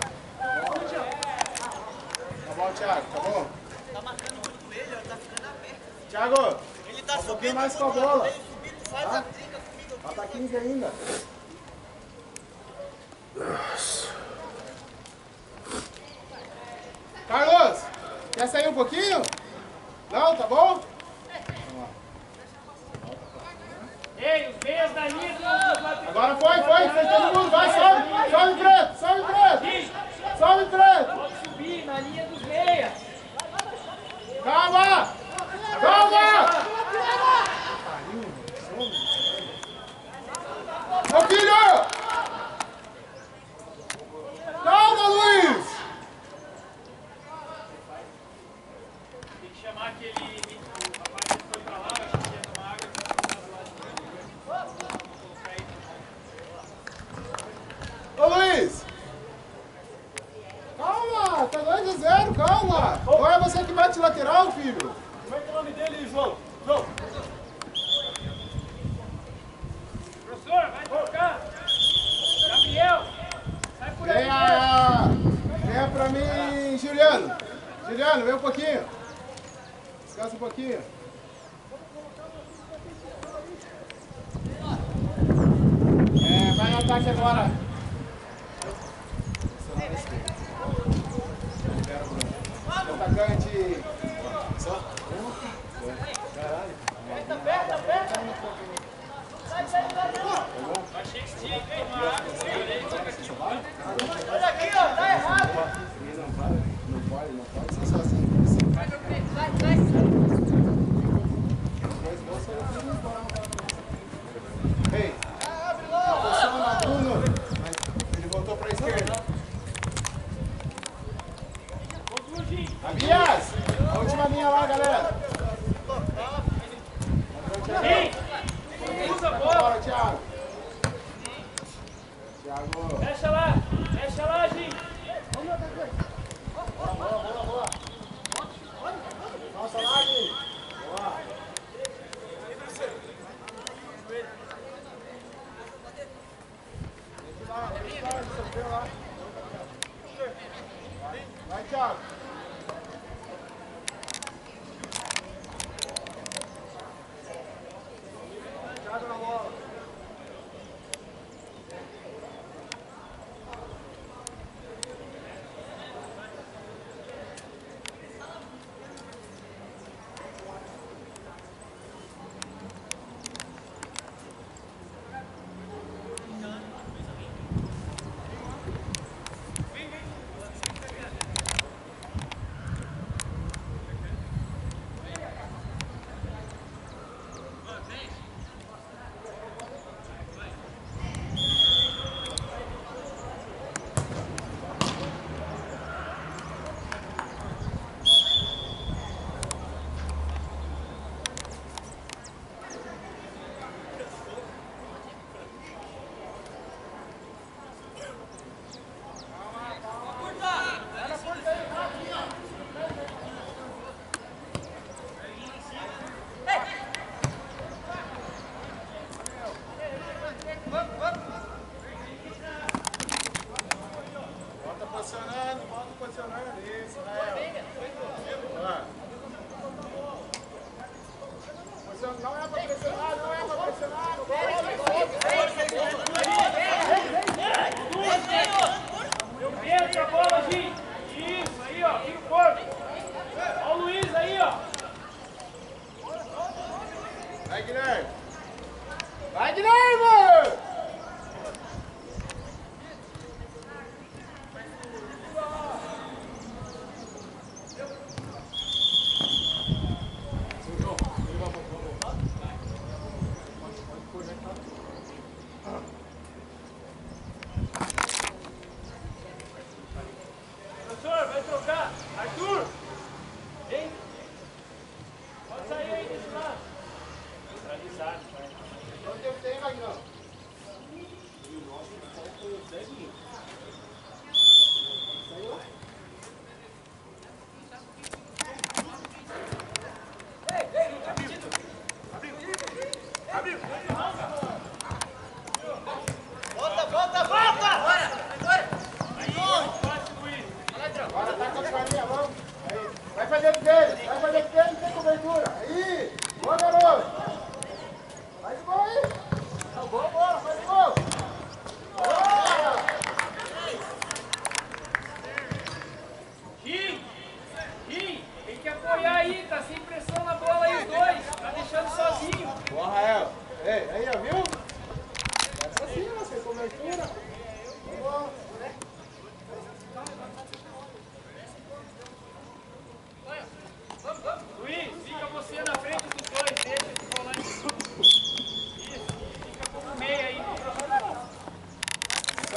Tá bom, Thiago, tá bom? Tá marcando muito ele, ó, tá ficando aberto. Thiago, Ele tá um pouquinho subindo mais com a muito, bola. ele subindo, faz a trinca comigo aqui. Falta 15 ainda. Carlos, quer sair um pouquinho? Não, tá bom? Ei, os meias da linha do lateral. Agora foi, fez todo mundo, vai, sobe preto, sobe preto. Pode subir na linha dos meias. Calma! Ô filho! Calma, Luiz! Tem que chamar aquele rapaz que foi pra lá, acho que ia tomar água. Ô Luiz! Calma, tá 2-0, calma! Ou é você que bate lateral, filho? Como é que é o nome dele, João? João. Professor, vai trocar. Gabriel, sai por aí. Venha pra mim, Juliano. Juliano, vem um pouquinho. Descansa um pouquinho. Vai no ataque agora. Atacante. Só? Caralho. Achei que tinha que tomar água. Olha aqui, ó, tá errado. Não pode ser sozinho. Vai, meu preto, vai. Ei, posiciona, Bruno. Ele voltou pra esquerda. Abias, a última linha lá, galera. Ei, usa a bola. Bora, Thiago. Thiago. Fecha lá, gente. Boa. Nossa, lá, Gui. Boa. Vai, Thiago. Thiago na bola. Volta posicionando. Isso, Rael. Lá. Não é pra pressionar, Eu perco a bola, gente. Isso, aí, ó. Tira o corpo. Ó o Luiz aí, ó. Vai, Guilherme! Vai, Guilherme! Professor, vai trocar. Arthur. Hein? Pode sair aí desse lado. Neutralizado, vai. Quanto tempo tem, Magnão?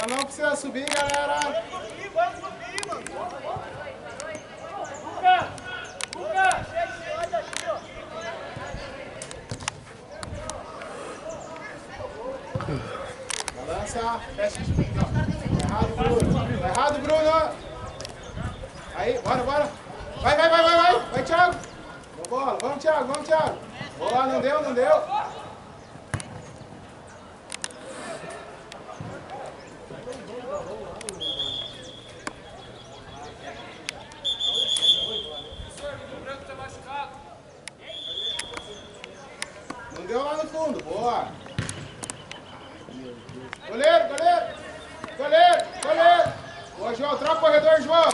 Já não precisa subir, galera. Vamos subir, mano. Luca, chega aqui, ó. Balança, fecha. Errado, Bruno. Tá errado, Bruno. Aí, bora. Vai, Thiago. Boa bola. Vamos, Thiago. Boa, não deu. Não deu lá no fundo, boa. Goleiro. Boa, João, troca o corredor, João.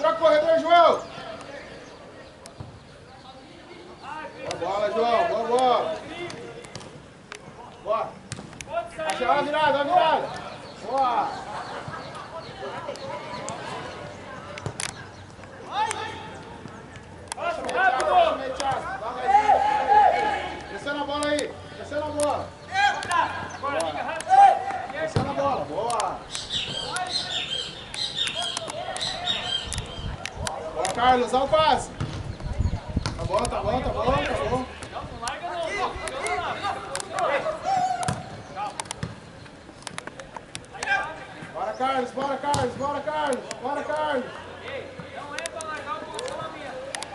Boa bola, João, boa bola. Boa. Olha a virada. Boa. Rápido! Descendo a bola aí. Agora fica rápido. Descendo a bola, boa. Boa, Carlos, dá o passe. Tá bom. Não larga não. Bora, Carlos. Ei, não é pra largar o posicionamento.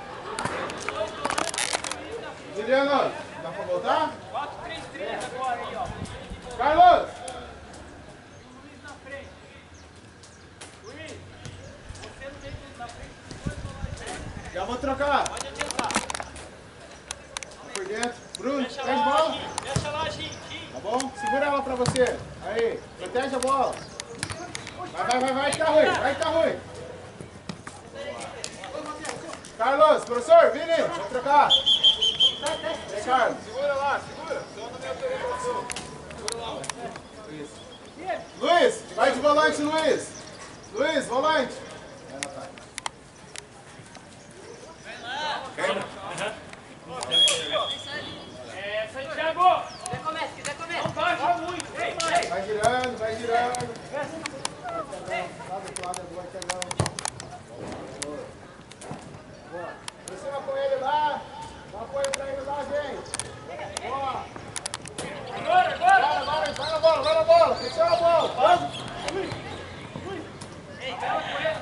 Juliano, dá pra voltar? 4-3-3 agora aí, ó. Carlos! Luiz na frente. Luiz, você não tem tudo na frente. Já vou trocar. Pode adiantar. Por dentro. Bruno, pega a bola. Deixa lá, Gin. Tá bom? Segura ela pra você. Aí, protege a bola. Vai, tá ruim. Carlos, professor, Vini, vou trocar. Vem, Carlos. Segura lá. Só na minha autorização. Luiz, vai de volante, Luiz. Luiz, volante. Sai, Thiago. Quiser comer. Não baixa muito. Vem mais. Vai girando. Lá do outro lado é boa, Thiagão. Boa. Por cima com ele lá. Dá apoio pra ele lá, gente. Boa. Agora. Vai na bola. Fechou a bola. Vamos. Ei, ela com ele.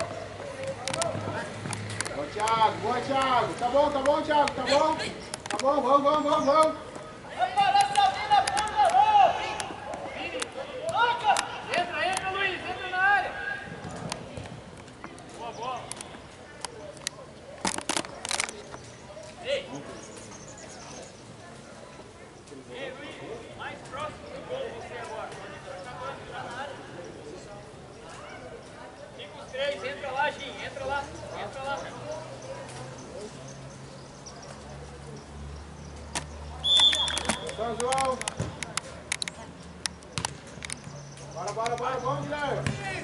Boa, Thiago. Tá bom, Thiago. Tá bom, vamos. Entra, Luiz. Entra na área. Boa bola. Ei, Luiz. Mais próximo do gol você agora. Fica os três. Entra lá, Gin. Entra lá. São João. Bora, vamos, Guilherme.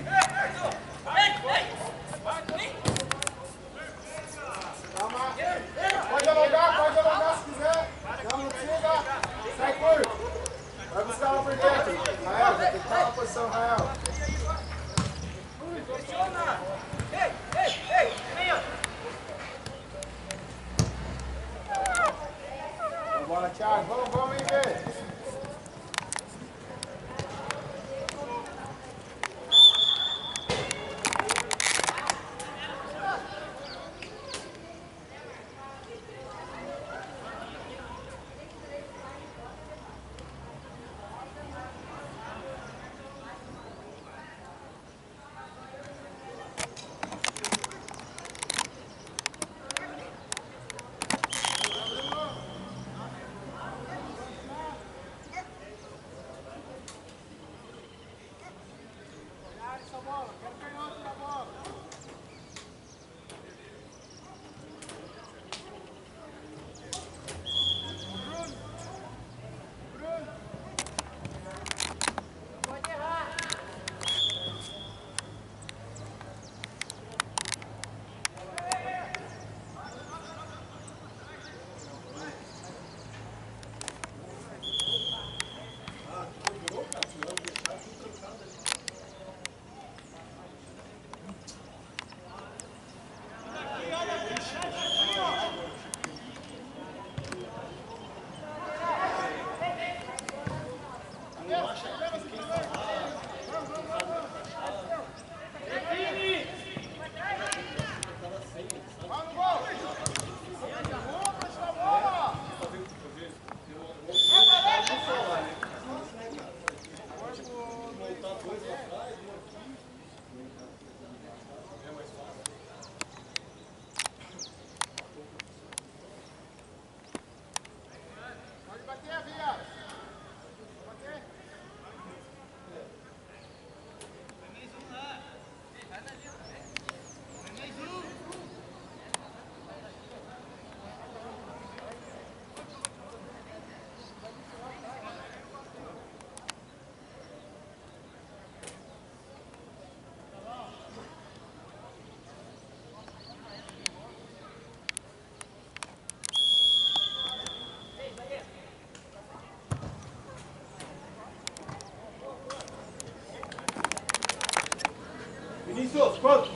Calma. Pode alongar se quiser. Não precisa. Sai curto. Vai buscar ela por dentro. Rael, tem que estar na posição, Rael. Bora, Thiago. Vamos, ver. Seus, quanto?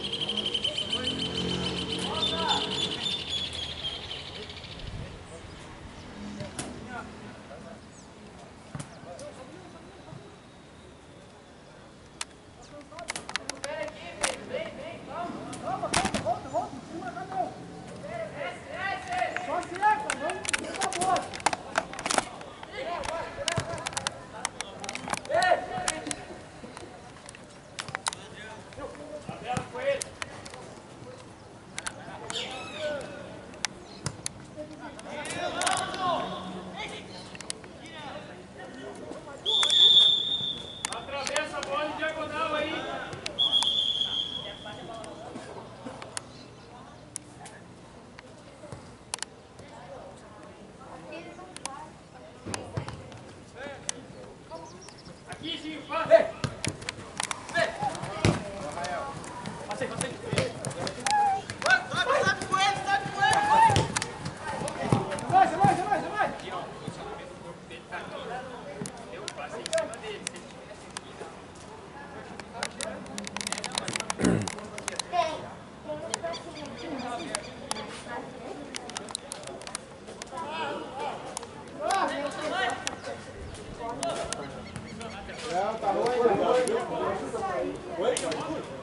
Atravessa a bola em diagonal aí. Aqui, Zinho, passa. Passei. Vai. Eu passei em cima dele. Não, tá ruim. Oi?